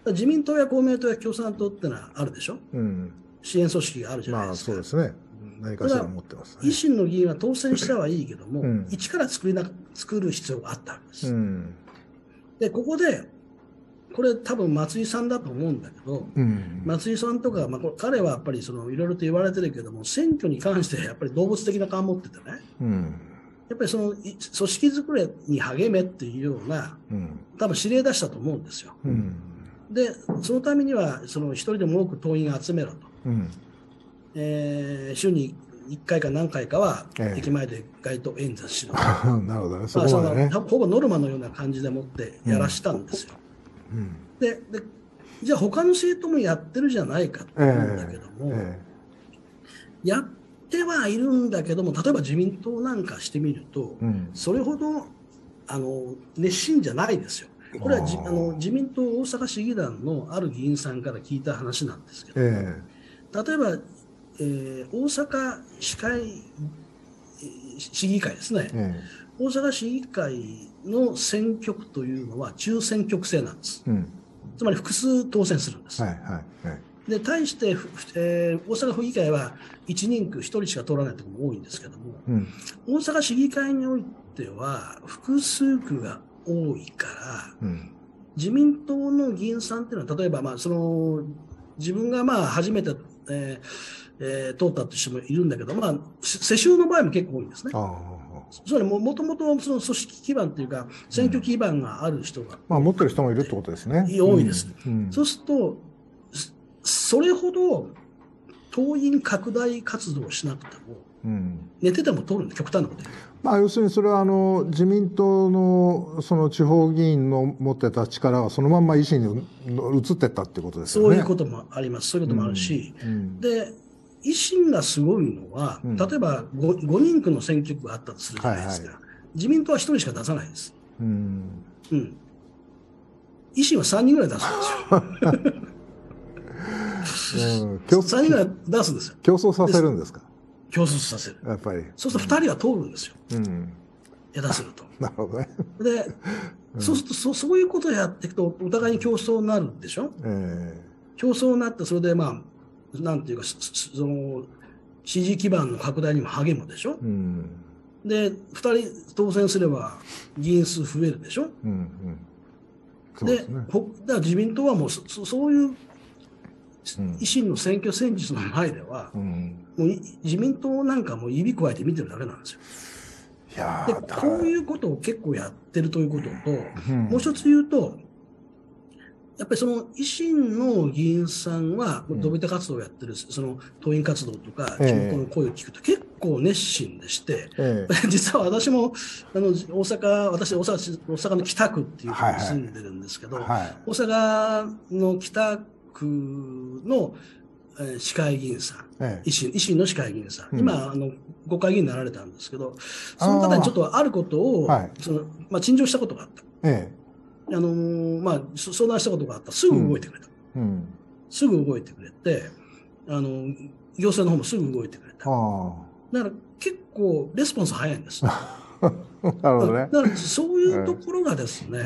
自民党や公明党や共産党ってのはあるでしょ、うん、支援組織があるじゃないですか。 まあ、そうですね、何かしら持ってます、ね、 維新の議員は当選したはいいけども、うん、一から作りな作る必要があったわけです、うん、でここでこれ多分松井さんだと思うんだけど、うん、松井さんとか、まあ、彼はやっぱりいろいろと言われてるけども、選挙に関してやっぱり動物的な感を持っててね、うん、やっぱりその組織作りに励めっていうような、うん、多分指令出したと思うんですよ、うん、でそのためにはその一人でも多く党員を集めろと、うん、えー、週にいっかいか何回かは駅前で街頭演説しろと、ええなるほどね、そこまでね、まあ、ほぼノルマのような感じでもってやらしたんですよ、うん、で, でじゃあ他の政党もやってるじゃないかと思うんだけども、えー、やってはいるんだけども、例えば自民党なんかしてみると、うん、それほどあの熱心じゃないですよ。これはじあの自民党大阪市議団のある議員さんから聞いた話なんですけど、えー、例えば、えー、大阪市会市議会ですね、えー、大阪市議会の選挙区というのは中選挙区制なんです、うん、つまり複数当選するんです、はいはいはい、で対して、えー、大阪府議会はいち人区ひとりしか通らないところも多いんですけども、うん、大阪市議会においては複数区が多いから、うん、自民党の議員さんっていうのは例えば、まあ、その自分がまあ初めて、えーえー、通ったという人もいるんだけど、まあ、世襲の場合も結構多いんですね。あそれももともとその組織基盤というか選挙基盤がある人が、うんまあ、持ってる人もいるってことですね。 多いです、うんうん、そうするとそれほど党員拡大活動をしなくても、うん、寝てても通るんで極端なこと言う、 まあ、要するにそれはあの自民党 の, その地方議員の持ってた力がそのまんま維新に移っていったってことですよね。 そういうこともあります。そういうこともあるし、うんうん、で維新がすごいのは、うん、例えば 5, 5人区の選挙区があったとするじゃないですか、はいはい、自民党はひとりしか出さないです、うんうん、維新はさんにんぐらい出すんですよ、うん、さんにんぐらい出すんですよ。 競争させるんですか。 競争させる。 やっぱりそうするとふたりは通るんですよ、うん、下手すると。 なるほどね。 で、うん、そうすると そ, そういうことをやっていくとお互いに競争になるでしょ、えー、競争になってそれでまあなんていうかその支持基盤の拡大にも励むでしょ、うん、でふたり当選すれば議員数増えるでしょ、うんうんそうですね、でだから自民党はもう そ, そういう維新の選挙戦術の前では、うん、もう自民党なんかもう指加えて見てるだけなんですよ。いやでこういうことを結構やってるということと、うん、もう一つ言うとやっぱりその維新の議員さんはドベタ活動をやってる、その党員活動とか地元の声を聞くと結構熱心でして、ええ、実は私もあの大阪私大阪大阪の北区っていうところに住んでるんですけど、はいはい、大阪の北区の市会議員さん、ええ、維新、維新の市会議員さん、うん、今あの国会議員になられたんですけど、その方にちょっとあることを、はいそのまあ、陳情したことがあった。ええあのーまあ、相談したことがあったらすぐ動いてくれた、うんうん、すぐ動いてくれてあの行政の方もすぐ動いてくれた。だから結構レスポンス早いんですなるほどね。だからそういうところがですね、うん、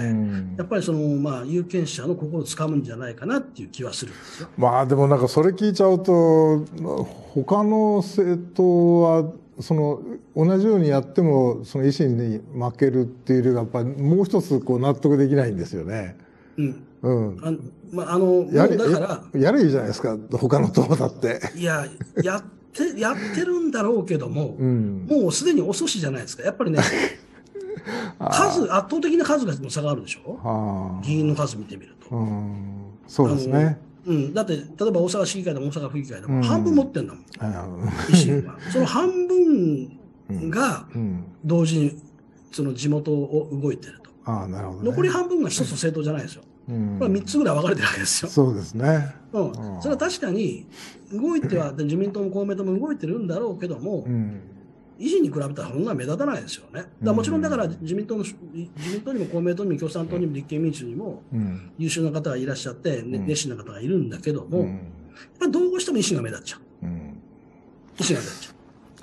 やっぱりその、まあ、有権者の心をつかむんじゃないかなっていう気はするんですよ。 まあでもなんかそれ聞いちゃうと他の政党はその同じようにやってもその維新に負けるっていうよりはやっぱりもう一つこう納得できないんですよね。うんうん、あまあ、あのやれだからやれいいじゃないですか他の党だって。 いややってやってるんだろうけども、うん、もうすでに遅しじゃないですかやっぱりね数圧倒的な数が差があるでしょ議員の数見てみると。うんそうですね。 うん、だって例えば大阪市議会でも大阪府議会でも半分持ってんだもん、うん、維新はその半分が同時にその地元を動いてると、あなるほどね、残り半分が一つの政党じゃないですよ、うん、これみっつぐらい分かれてるわけですよ。 そうですね、 うん、それは確かに動いては自民党も公明党も動いてるんだろうけども、うん、維新に比べたらそんな目立たないですよね。だからもちろんだから自民党の自民党にも公明党にも共産党にも立憲民主にも優秀な方がいらっしゃって、ねうん、熱心な方がいるんだけども、うん、やっぱりどうしても維新が目立っちゃう、うん、維新が目立っちゃう。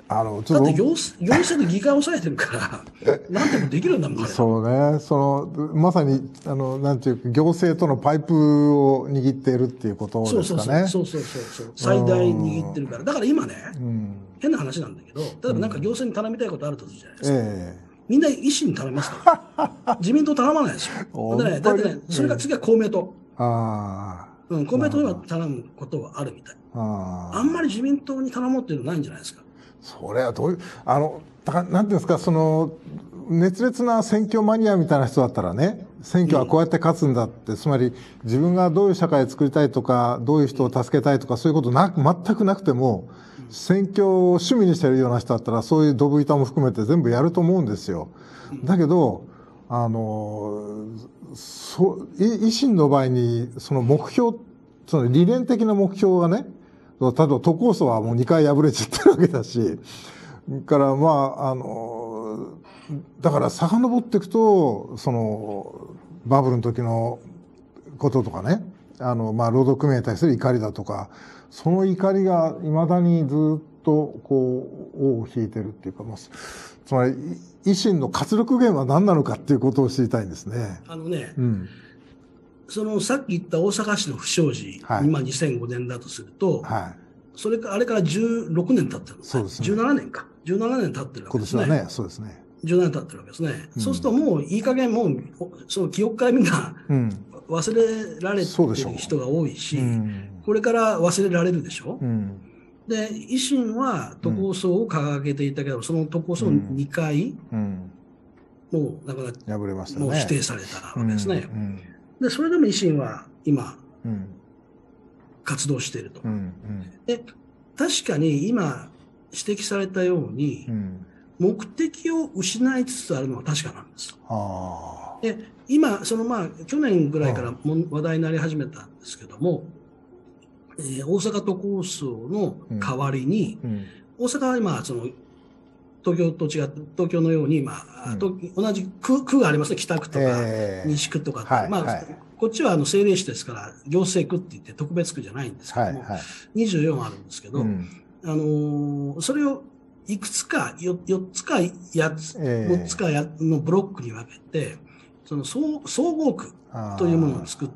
あのだって行、行政と議会を抑えてるから何でもできるんだもん。 そうね、そのまさにあのなんていうか行政とのパイプを握っているっていうことですかね。 そうそうそうそうそう最大握ってるから。だから今ね、うん、変な話なんだけど、例えばなんか行政に頼みたいことあるとするじゃないですか、えー、みんな維新に頼みますから自民党頼まないですよ。でね、だってね、それが次は公明党、あ、うん、公明党には頼むことはあるみたい。あ, あんまり自民党に頼もうっていうのはないんじゃないですか。 それはどういう、あのだからなんていうんですか、その熱烈な選挙マニアみたいな人だったらね、選挙はこうやって勝つんだって、うん、つまり自分がどういう社会を作りたいとか、どういう人を助けたいとか、そういうことなく全くなくても、うん、選挙を趣味にしてるような人だったら、そういうドブ板も含めて全部やると思うんですよ。うん、だけどあのそ維新の場合にその目標、その理念的な目標がね、例えば都構想はもうにかい敗れちゃってるわけだし、からまああのだから遡っていくと、そのバブルの時のこととかね、あのまあ労働組合に対する怒りだとか、その怒りがいまだにずっとこう尾を引いてるっていうか、まあ、つまり維新の活力源は何なのかっていうことを知りたいんですね。 あのね、うん、そのさっき言った大阪市の不祥事、はい、今にせんごねんだとすると、はい、それかあれからじゅうろくねん経ってるんです。そうですね。じゅうななねんか。じゅうななねん経ってるわけですね。今年はね、そうですね。じゅうななねん経ってるわけですね。うん、そうするともういい加減もう、その記憶からみんな忘れられてる人が多いし、うん、これから忘れられるでしょ。うん、で、維新は都構想を掲げていたけど、その都構想をにかい、うん、もう、だから、破れましたね。もう否定されたわけですね。うんうん、で、それでも維新は今、うん、活動していると。うんうん、で、確かに今指摘されたように、うん、目的を失いつつあるのは確かなんです。あで、今、そのまあ、去年ぐらいからも話題になり始めたんですけども、えー、大阪都構想の代わりに、うんうん、大阪は今、その、東京と違って、東京のように、まあ、うん、同じ 区, 区がありますね。北区とか、えー、西区とか、はい、まあ、はい、こっちはあの政令市ですから、行政区って言って特別区じゃないんですけども、はいはい、にじゅうよんあるんですけど、うん、あのー、それをいくつか、よっつかやつ、えー、よっつかやのブロックに分けて、その総合区というものを作って、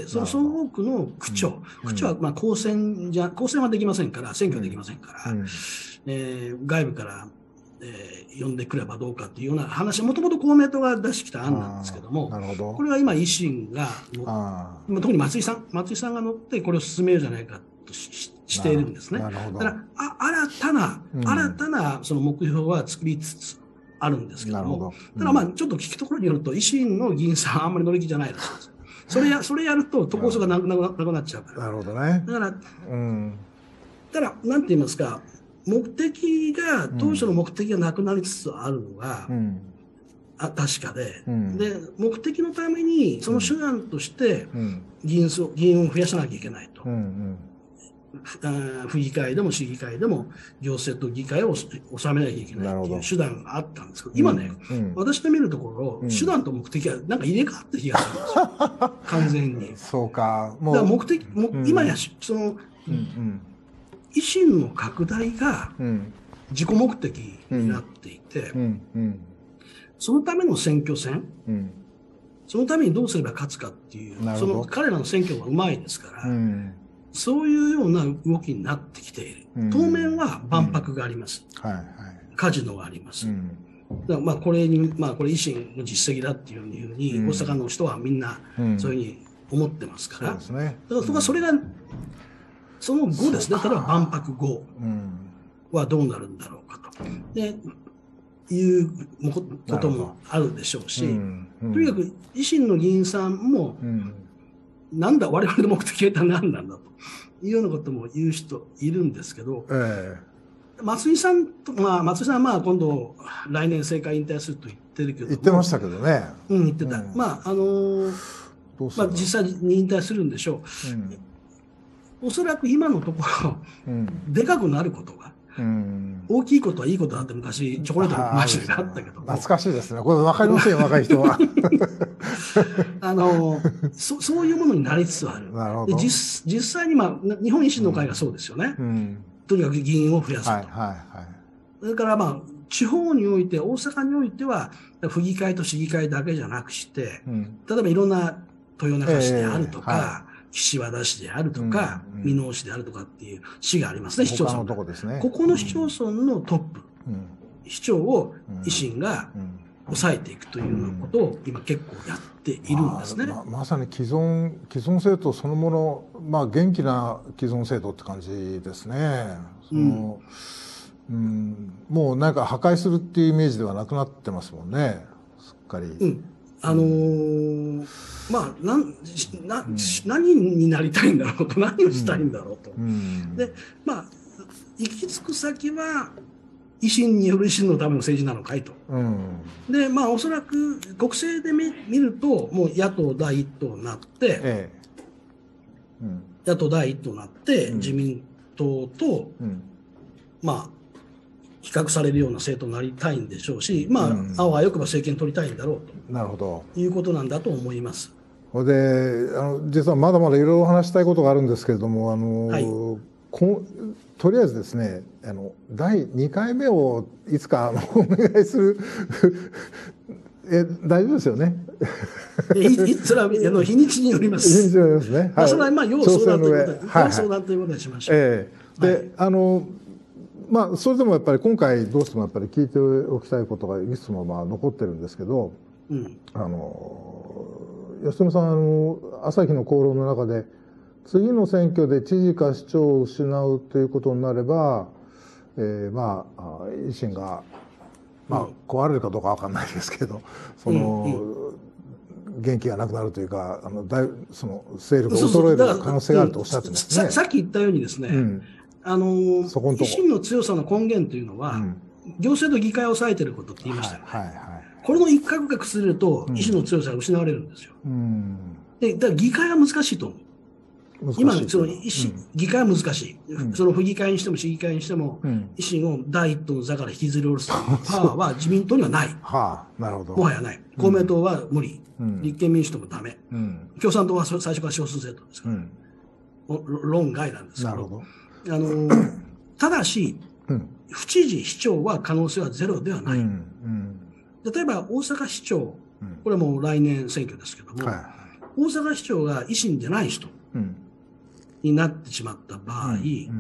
その総合区の区長、うん、区長はまあ公選じゃ、公選はできませんから、選挙はできませんから、うん、えー、外部から、えー、呼んでくればどうかっていうような話、もともと公明党が出してきた案なんですけども、なるほど、これは今維新が、特に松井さん、松井さんが乗ってこれを進めようじゃないかと し, しているんですね。だからあ新たな、うん、新たなその目標は作りつつあるんですけども、ど、うん、ただまあちょっと聞くところによると維新の議員さんはあんまり乗り気じゃないらしいです。それやそれやると都構想がなくなくなっちゃうから。なるほどね。だから、うん、ただなんて言いますか。目的が、当初の目的がなくなりつつあるのが、うん、あ確かで、うん、で、目的のために、その手段として議員数、議員を増やさなきゃいけないと。うんうん、府議会でも市議会でも行政と議会を収めなきゃいけないっていう手段があったんですけど、今ね、うん、私で見るところ、うん、手段と目的はなんか入れ替わった気がするんですよ。完全に。そうか。もうだから目的、もうん、今や、その、うんうん維新の拡大が自己目的になっていて、うんうんうん、そのための選挙戦、うん、そのためにどうすれば勝つかっていう、その彼らの選挙がうまいですから、うん、そういうような動きになってきている。うん、当面は万博があります。うんはいはい、カジノがあります。うん、だからまあこれに、まあこれ維新の実績だっていうふうに、うん、大阪の人はみんなそういうふうに思ってますから、うん、そうですね、だからそこはそれが、その後ですね、例えば万博後はどうなるんだろうかと、でいうこともあるでしょうし、うんうん、とにかく維新の議員さんも、うん、なんだ、我々の目的は何なんだというようなことも言う人いるんですけど、えー、松井さんと、まあ、松井さんはまあ今度、来年政界引退すると言ってるけど、 言ってましたけどね。 うん、言ってた。うん、まあ、あのー、まあ、実際に引退するんでしょう。うんおそらく今のところ、うん、でかくなることが、うん、大きいことはいいことだって昔チョコレートの話があったけど懐かしいですね。これ分かりませんよ若い人はあの そ, そういうものになりつつある。なるほど。で 実, 実際に、まあ、日本維新の会がそうですよね、うん、とにかく議員を増やすと、はいはいはい、 それからまあ地方において、大阪においては府議会と市議会だけじゃなくして、うん、例えばいろんな豊中市であるとか、えーはい、岸和田市であるとか、箕面市であるとかっていう市がありますね、市町村。 他のとこですね。 ここの市町村のトップ、うん、市長を維新が抑えていくというようなことを今結構やっているんですね。 まあ、ま, まさに既存既存政党そのもの、まあ、元気な既存政党って感じですね。その、うんうん、もうなんか破壊するっていうイメージではなくなってますもんね、すっかり。 うん、あのー、まあなんな、うん、何になりたいんだろうと、何をしたいんだろうと。うんうん、でまあ行き着く先は維新による維新のための政治なのかいと。うん、でまあおそらく国政で 見, 見るともう野党第一党になって、ええうん、野党第一党になって、うん、自民党と、うん、まあ比較されるような政党になりたいんでしょうし、まあ、うん、あわよくば政権取りたいんだろうと。 なるほど。 いうことなんだと思います。 で、あの実はまだまだいろいろ話したいことがあるんですけれども、あの、はい、こ、とりあえずですね、あのだいにかいめをいつかお願いするえ大丈夫ですよね。 いつらあの日にちによります。 日にちによりますね。 はい、それはまあ要相談ということで、要相談ということにしましょう。 ええ、で、はい、あの。まあ、それでもやっぱり今回どうしてもやっぱり聞いておきたいことがいくつもまあ残ってるんですけど、うん、あの吉富さん、あの朝日の公論の中で次の選挙で知事か市長を失うということになれば、えー、まあ維新が、まあ、壊れるかどうかわかんないですけど、その、うんうん、元気がなくなるというか、あのだいその勢力が衰える可能性があるとおっしゃってますね。 そうそう、さ, さっき言ったようにですね、うんあの維新の強さの根源というのは、うん、行政と議会を抑えていることって言いましたよね。はいはいはい、これの一角が崩れると、維新の強さが失われるんですよ。うん、でだから議会は難しいと思う。今その維新、うん、議会は難しい、うん、その府議会にしても市議会にしても、うん、維新を第一党の座から引きずり下ろすパワーは自民党にはない。 はあ、なるほど。 もはやない。公明党は無理。うん、立憲民主党もダメ。うん、共産党は最初から少数政党ですから、うん、論外なんですけど。なるほど。あのただし、うん、府知事、市長は可能性はゼロではない。うんうん、例えば大阪市長、これも来年選挙ですけども、はい、大阪市長が維新でない人になってしまった場合、うんうんうん、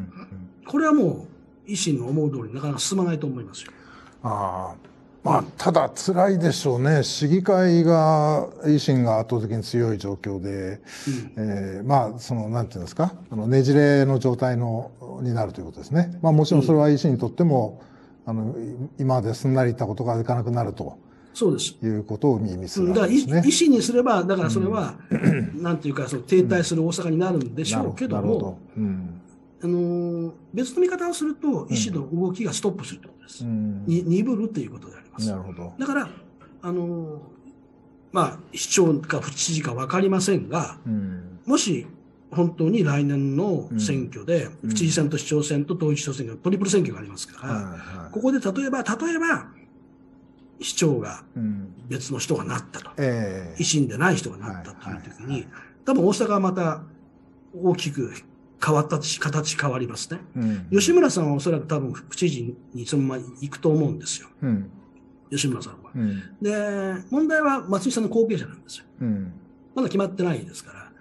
これはもう維新の思う通りになかなか進まないと思いますよ。 あまあ、ただ辛いでしょうね。市議会が維新が圧倒的に強い状況で、うんえー、まあそのなんていうんですか、あのねじれの状態のになるということですね。まあもちろんそれは維新にとっても、うん、あの今まですんなりいったことがいかなくなると。そうです。いうことを意味するんですね。 だから維新にすればだからそれは、うん、なんていうかその停滞する大阪になるんでしょうけども。うん、あの別の見方をすると維新の動きがストップするということです。うん、に鈍るということであります。 なるほど。 だからあのまあ市長か府知事か分かりませんが、うん、もし本当に来年の選挙で、うん、府知事選と市長選と統一地方選挙トリプル選挙がありますから、うんはい、ここで例えば例えば市長が別の人がなったと、うんえー、維新でない人がなったという時に、はいはいはい、多分大阪はまた大きく変わったし、形変わりますね。うん、吉村さんはおそらく多分府知事にそのまま行くと思うんですよ。うん、吉村さんは、うん。で、問題は松井さんの後継者なんですよ。うん、まだ決まってないですから。うん、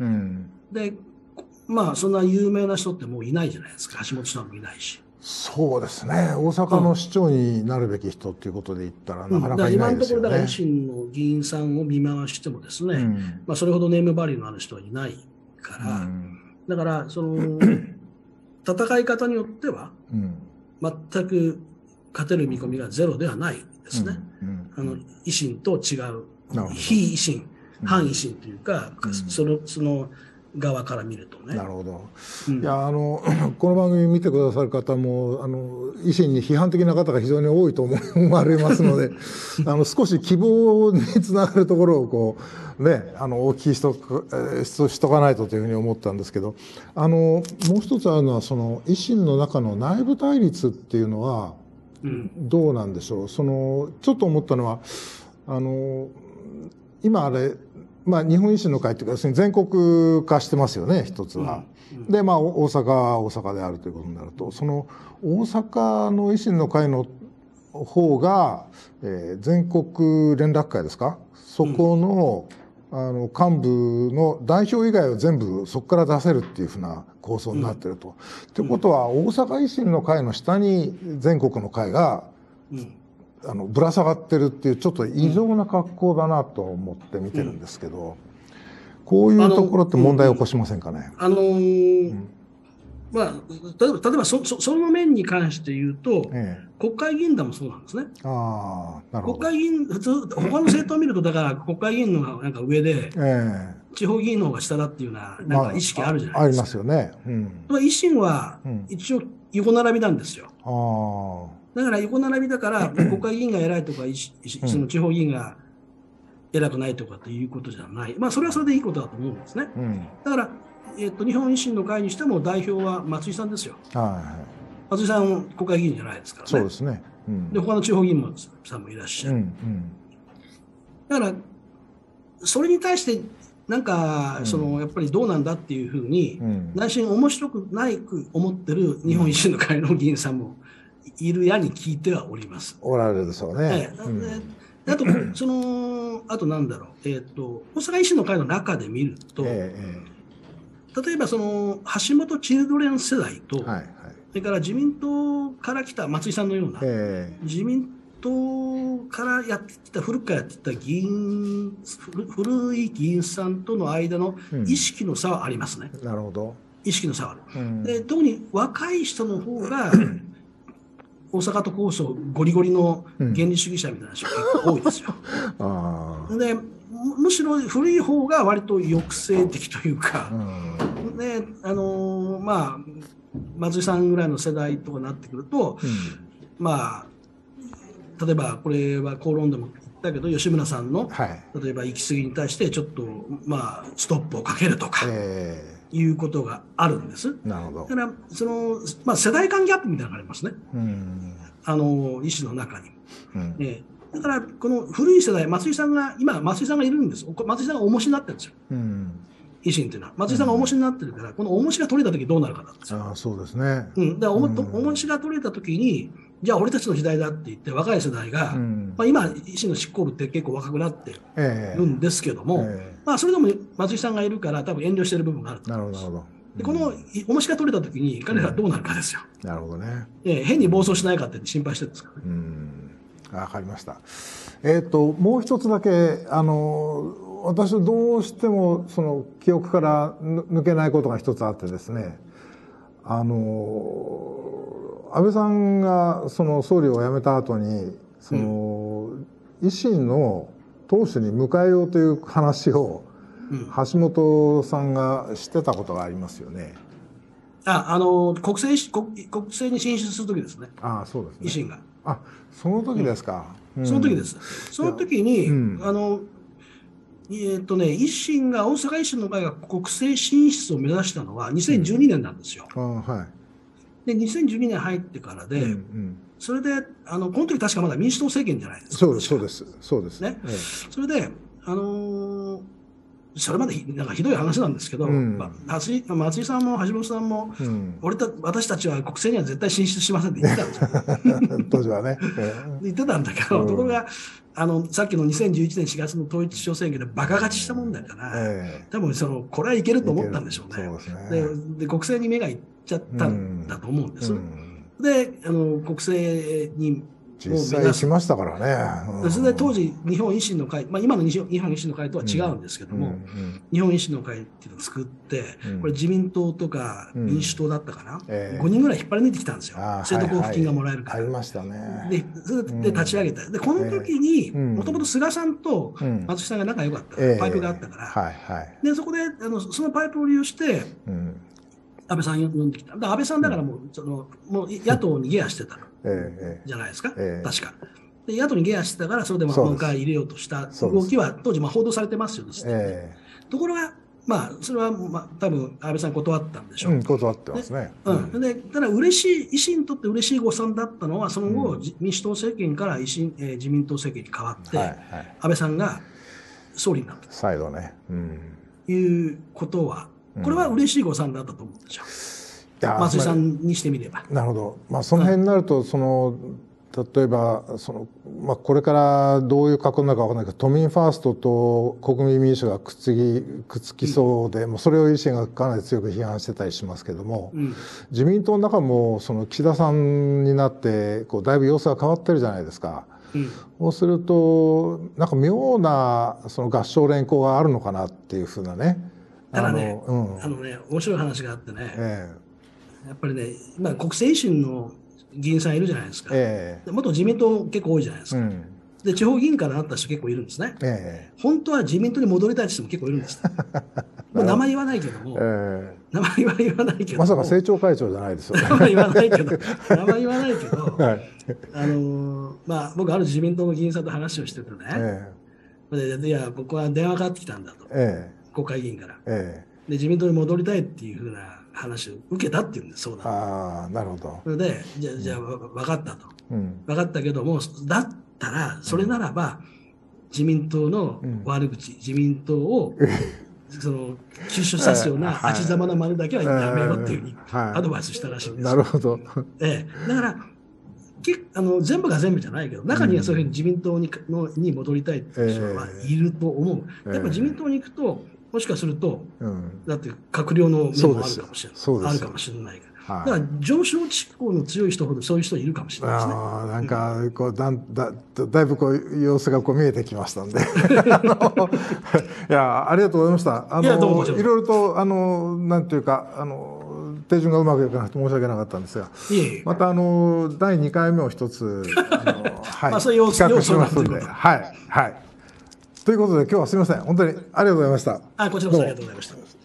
で、まあそんな有名な人ってもういないじゃないですか。橋本さんもいないし。 そうですね。大阪の市長になるべき人っていうことで言ったらなかなかいないですよね。 今のところだから維新の議員さんを見回してもですね、うん、まあそれほどネームバリューのある人はいないから。うんだからその戦い方によっては全く勝てる見込みがゼロではないですね。うんうんうん、あの維新と違う非維新、反維新というか、うん、そのその側から見るとね。 なるほど。うん、いやあのこの番組見てくださる方もあの維新に批判的な方が非常に多いと思われますのであの少し希望につながるところをこうねあのお聞きしとくしとかないとというふうに思ったんですけど、あのもう一つあるのはその維新の中の内部対立っていうのはどうなんでしょう。そのちょっと思ったのはあの今あれまあ、日本維新の会というか要するに全国化してますよね一つは。うんうん、でまあ大阪は大阪であるということになるとその大阪の維新の会の方が、えー、全国連絡会ですか、そこの、うん、あの幹部の代表以外は全部そこから出せるっていうふうな構想になってると。と、うん、いうことは大阪維新の会の下に全国の会が、うん、あのぶら下がってるっていうちょっと異常な格好だなと思って見てるんですけど、うん、こういうところって問題を起こしませんかね。 あのーうんまあ、例えば、例えばそ、そ、その面に関して言うと、ええ、国会議員団もそうなんですね。 あなるほど。 国会議員、普通、他の政党を見ると、だから国会議員の方がなんか上で、ええ、地方議員の方が下だっていうような、なんか意識あるじゃないですか。 まあ、ありますよね。うん、 維新は一応横並びなんですよ。うん、だから横並びだから、国会議員が偉いとか、その地方議員が偉くないとかっていうことじゃない。まあ、それはそれでいいことだと思うんですね。うん、だから、えっと、日本維新の会にしても代表は松井さんですよ。はい、松井さん国会議員じゃないですからね。 そうですね。 うん、で他の地方議員もさんもいらっしゃる。うんうん、だからそれに対してなんか、うん、そのやっぱりどうなんだっていうふうに、うん、内心面白くないく思ってる日本維新の会の議員さんもいるやに聞いてはおります。 おられるでしょうね。はい、 うん、あとそのあとなんだろう、えー、と大阪維新の会の中で見ると。えー例えばその橋本チルドレン世代と、はいはい、それから自民党から来た松井さんのような、えー、自民党からやってきた古くからやってきた議員古い議員さんとの間の意識の差はありますね。 うん、なるほど。 意識の差はある。うん、で特に若い人の方が大阪都構想ゴリゴリの原理主義者みたいな人が結構多いですよ。うん、あでむしろ古い方が割と抑制的というか、うん、であのー、まあ松井さんぐらいの世代とかになってくると、うん、まあ例えばこれは口論でも言ったけど吉村さんの、はい、例えば行き過ぎに対してちょっとまあストップをかけるとか、えー、いうことがあるんです。なるほど。だからその、まあ、世代間ギャップみたいなのがありますね、うん、あの医師の中に。うんえーだからこの古い世代、松井さんが今松井さんがいるんです。松井さんが重しになってるんですよ。うん、維新というのは松井さんが重しになってるから、うん、この重しが取れた時どうなるかなんですよ。 あそうですね。 うん、だから重しが取れた時にじゃあ俺たちの時代だって言って若い世代が、うんまあ、今維新の執行部って結構若くなってるんですけども、えーえー、まあそれでも松井さんがいるから多分遠慮してる部分があると思います。なるほど。でこの重しが取れた時に彼らはどうなるかですよ。 うん、なるほどね。 えー、変に暴走しないかって心配してるんですからね。うんわかりました。えーと、もう一つだけあの私はどうしてもその記憶から抜けないことが一つあってですね、あの安倍さんがその総理を辞めた後にその、うん、維新の党首に迎えようという話を、うん、橋本さんがしてたことがありますよね。 あ、あの国政、国、国政に進出するときですね。 ああ、そうですね。 維新が。 あ、その時ですか。 うん、その時です。その時に、うん、あの、えー、っとね、維新が、大阪維新の会が国政進出を目指したのはにせんじゅうにねんなんですよ。うん、あはい。で、にせんじゅうにねん入ってからで、うんうん、それで、あの、この時確かまだ民主党政権じゃないですか。 そうです、そうです。そうです。 ね。ええ、それで、あのー、それまでなんかひどい話なんですけど、うんまあ、松井、松井さんも橋本さんも、うん、俺た私たちは国政には絶対進出しませんって言ってたんですよ。 当時はね。 言ってたんだけど、うん、ところがあのさっきのにせんじゅういちねんしがつの統一地方選挙でバカ勝ちしたもんだから、えー、多分そのこれはいけると思ったんでしょうね。そうですね。で、で国政に目がいっちゃったんだと思うんです。うん、であの国政に実際行きましたからね。 うん、それで当時日本維新の会、まあ、今の日本維新の会とは違うんですけども、うんうん、日本維新の会っていうのを作って、うん、これ自民党とか民主党だったかな、うんえー、ごにんぐらい引っ張り抜いてきたんですよ。政党交付金がもらえるから。 はいはい、ありましたね。 で、それで立ち上げた。で、この時にもともと菅さんと松井さんが仲良かった、うん、パイプがあったから、えーはいはい、でそこであのそのパイプを利用して、うん安倍さん呼んできた。だから安倍さんだからもう、うん、そのもう野党にゲアしてたじゃないですか、えー、確か。で野党にゲアしてたからそれでもう一回入れようとした動きは当時まあ報道されてますよね。えー、ところがまあそれはまあ多分安倍さん断ったんでしょう。うん、 断ってますね。 うん、でただ嬉しい維新にとって嬉しい誤算だったのはその後、うん、民主党政権から維新、えー、自民党政権に変わって、はいはい、安倍さんが総理になった再度ね、うん、 いうことは。これは嬉しい誤算だったと思うんですよ。松井さんにしてみれば。 なるほど。まあその辺になると、その例えばその、まあ、これからどういう格好になるか分からないけど、都民ファーストと国民民主がくっつきくっつきそうで、うん、もうそれを維新がかなり強く批判してたりしますけども、うん、自民党の中もその岸田さんになってこうだいぶ様子が変わってるじゃないですか。うん、そうするとなんか妙なその合唱連行があるのかなっていうふうなね。 ただね、あの、うん、あのね、面白い話があってね、ええ、やっぱりね、今国政維新の議員さんいるじゃないですか、ええ、元自民党結構多いじゃないですか、うん、で地方議員からなった人結構いるんですね、ええ、本当は自民党に戻りたい人も結構いるんですもう名前言わないけども、ええ、名前は言わないけども、 まさか政調会長じゃないですよね名前言わないけど名前言わないけど、はい、あのまあ、僕ある自民党の議員さんと話をしててね、ええ、でいや僕は電話かかってきたんだと、ええ、国会議員から、ええ、で自民党に戻りたいっていうふうな話を受けたっていうんです、そうだ。 ああ、なるほど。 それで、じゃあ、じゃあ分かったと、うん。分かったけども、だったら、それならば、自民党の悪口、うん、自民党を、その、吸収さすような、あちざまな真似だけはやめろっていうふうにアドバイスしたらしいんです。 なるほど。 ええ、だから、あの全部が全部じゃないけど、中にはそういうふうに自民党に、のに戻りたいっていう人はいると思う。えー、やっぱ自民党に行くと、もしかすると、うん、だって閣僚の面もあるかもしれない。あるかもしれないから。はい、だから上昇志向の強い人ほどそういう人いるかもしれないですね。 あなんかこうだだだいぶこう様子がこう見えてきましたんでいやありがとうございました。あのいやどうもいろいろとあのなんていうかあの手順がうまくいかなくて申し訳なかったんですが、いえいえまたあのだいにかいめを一つあの、はい、まあそういう企画しますので、はいはい。ということで今日はすみません本当にありがとうございました。 あこちらこそありがとうございました。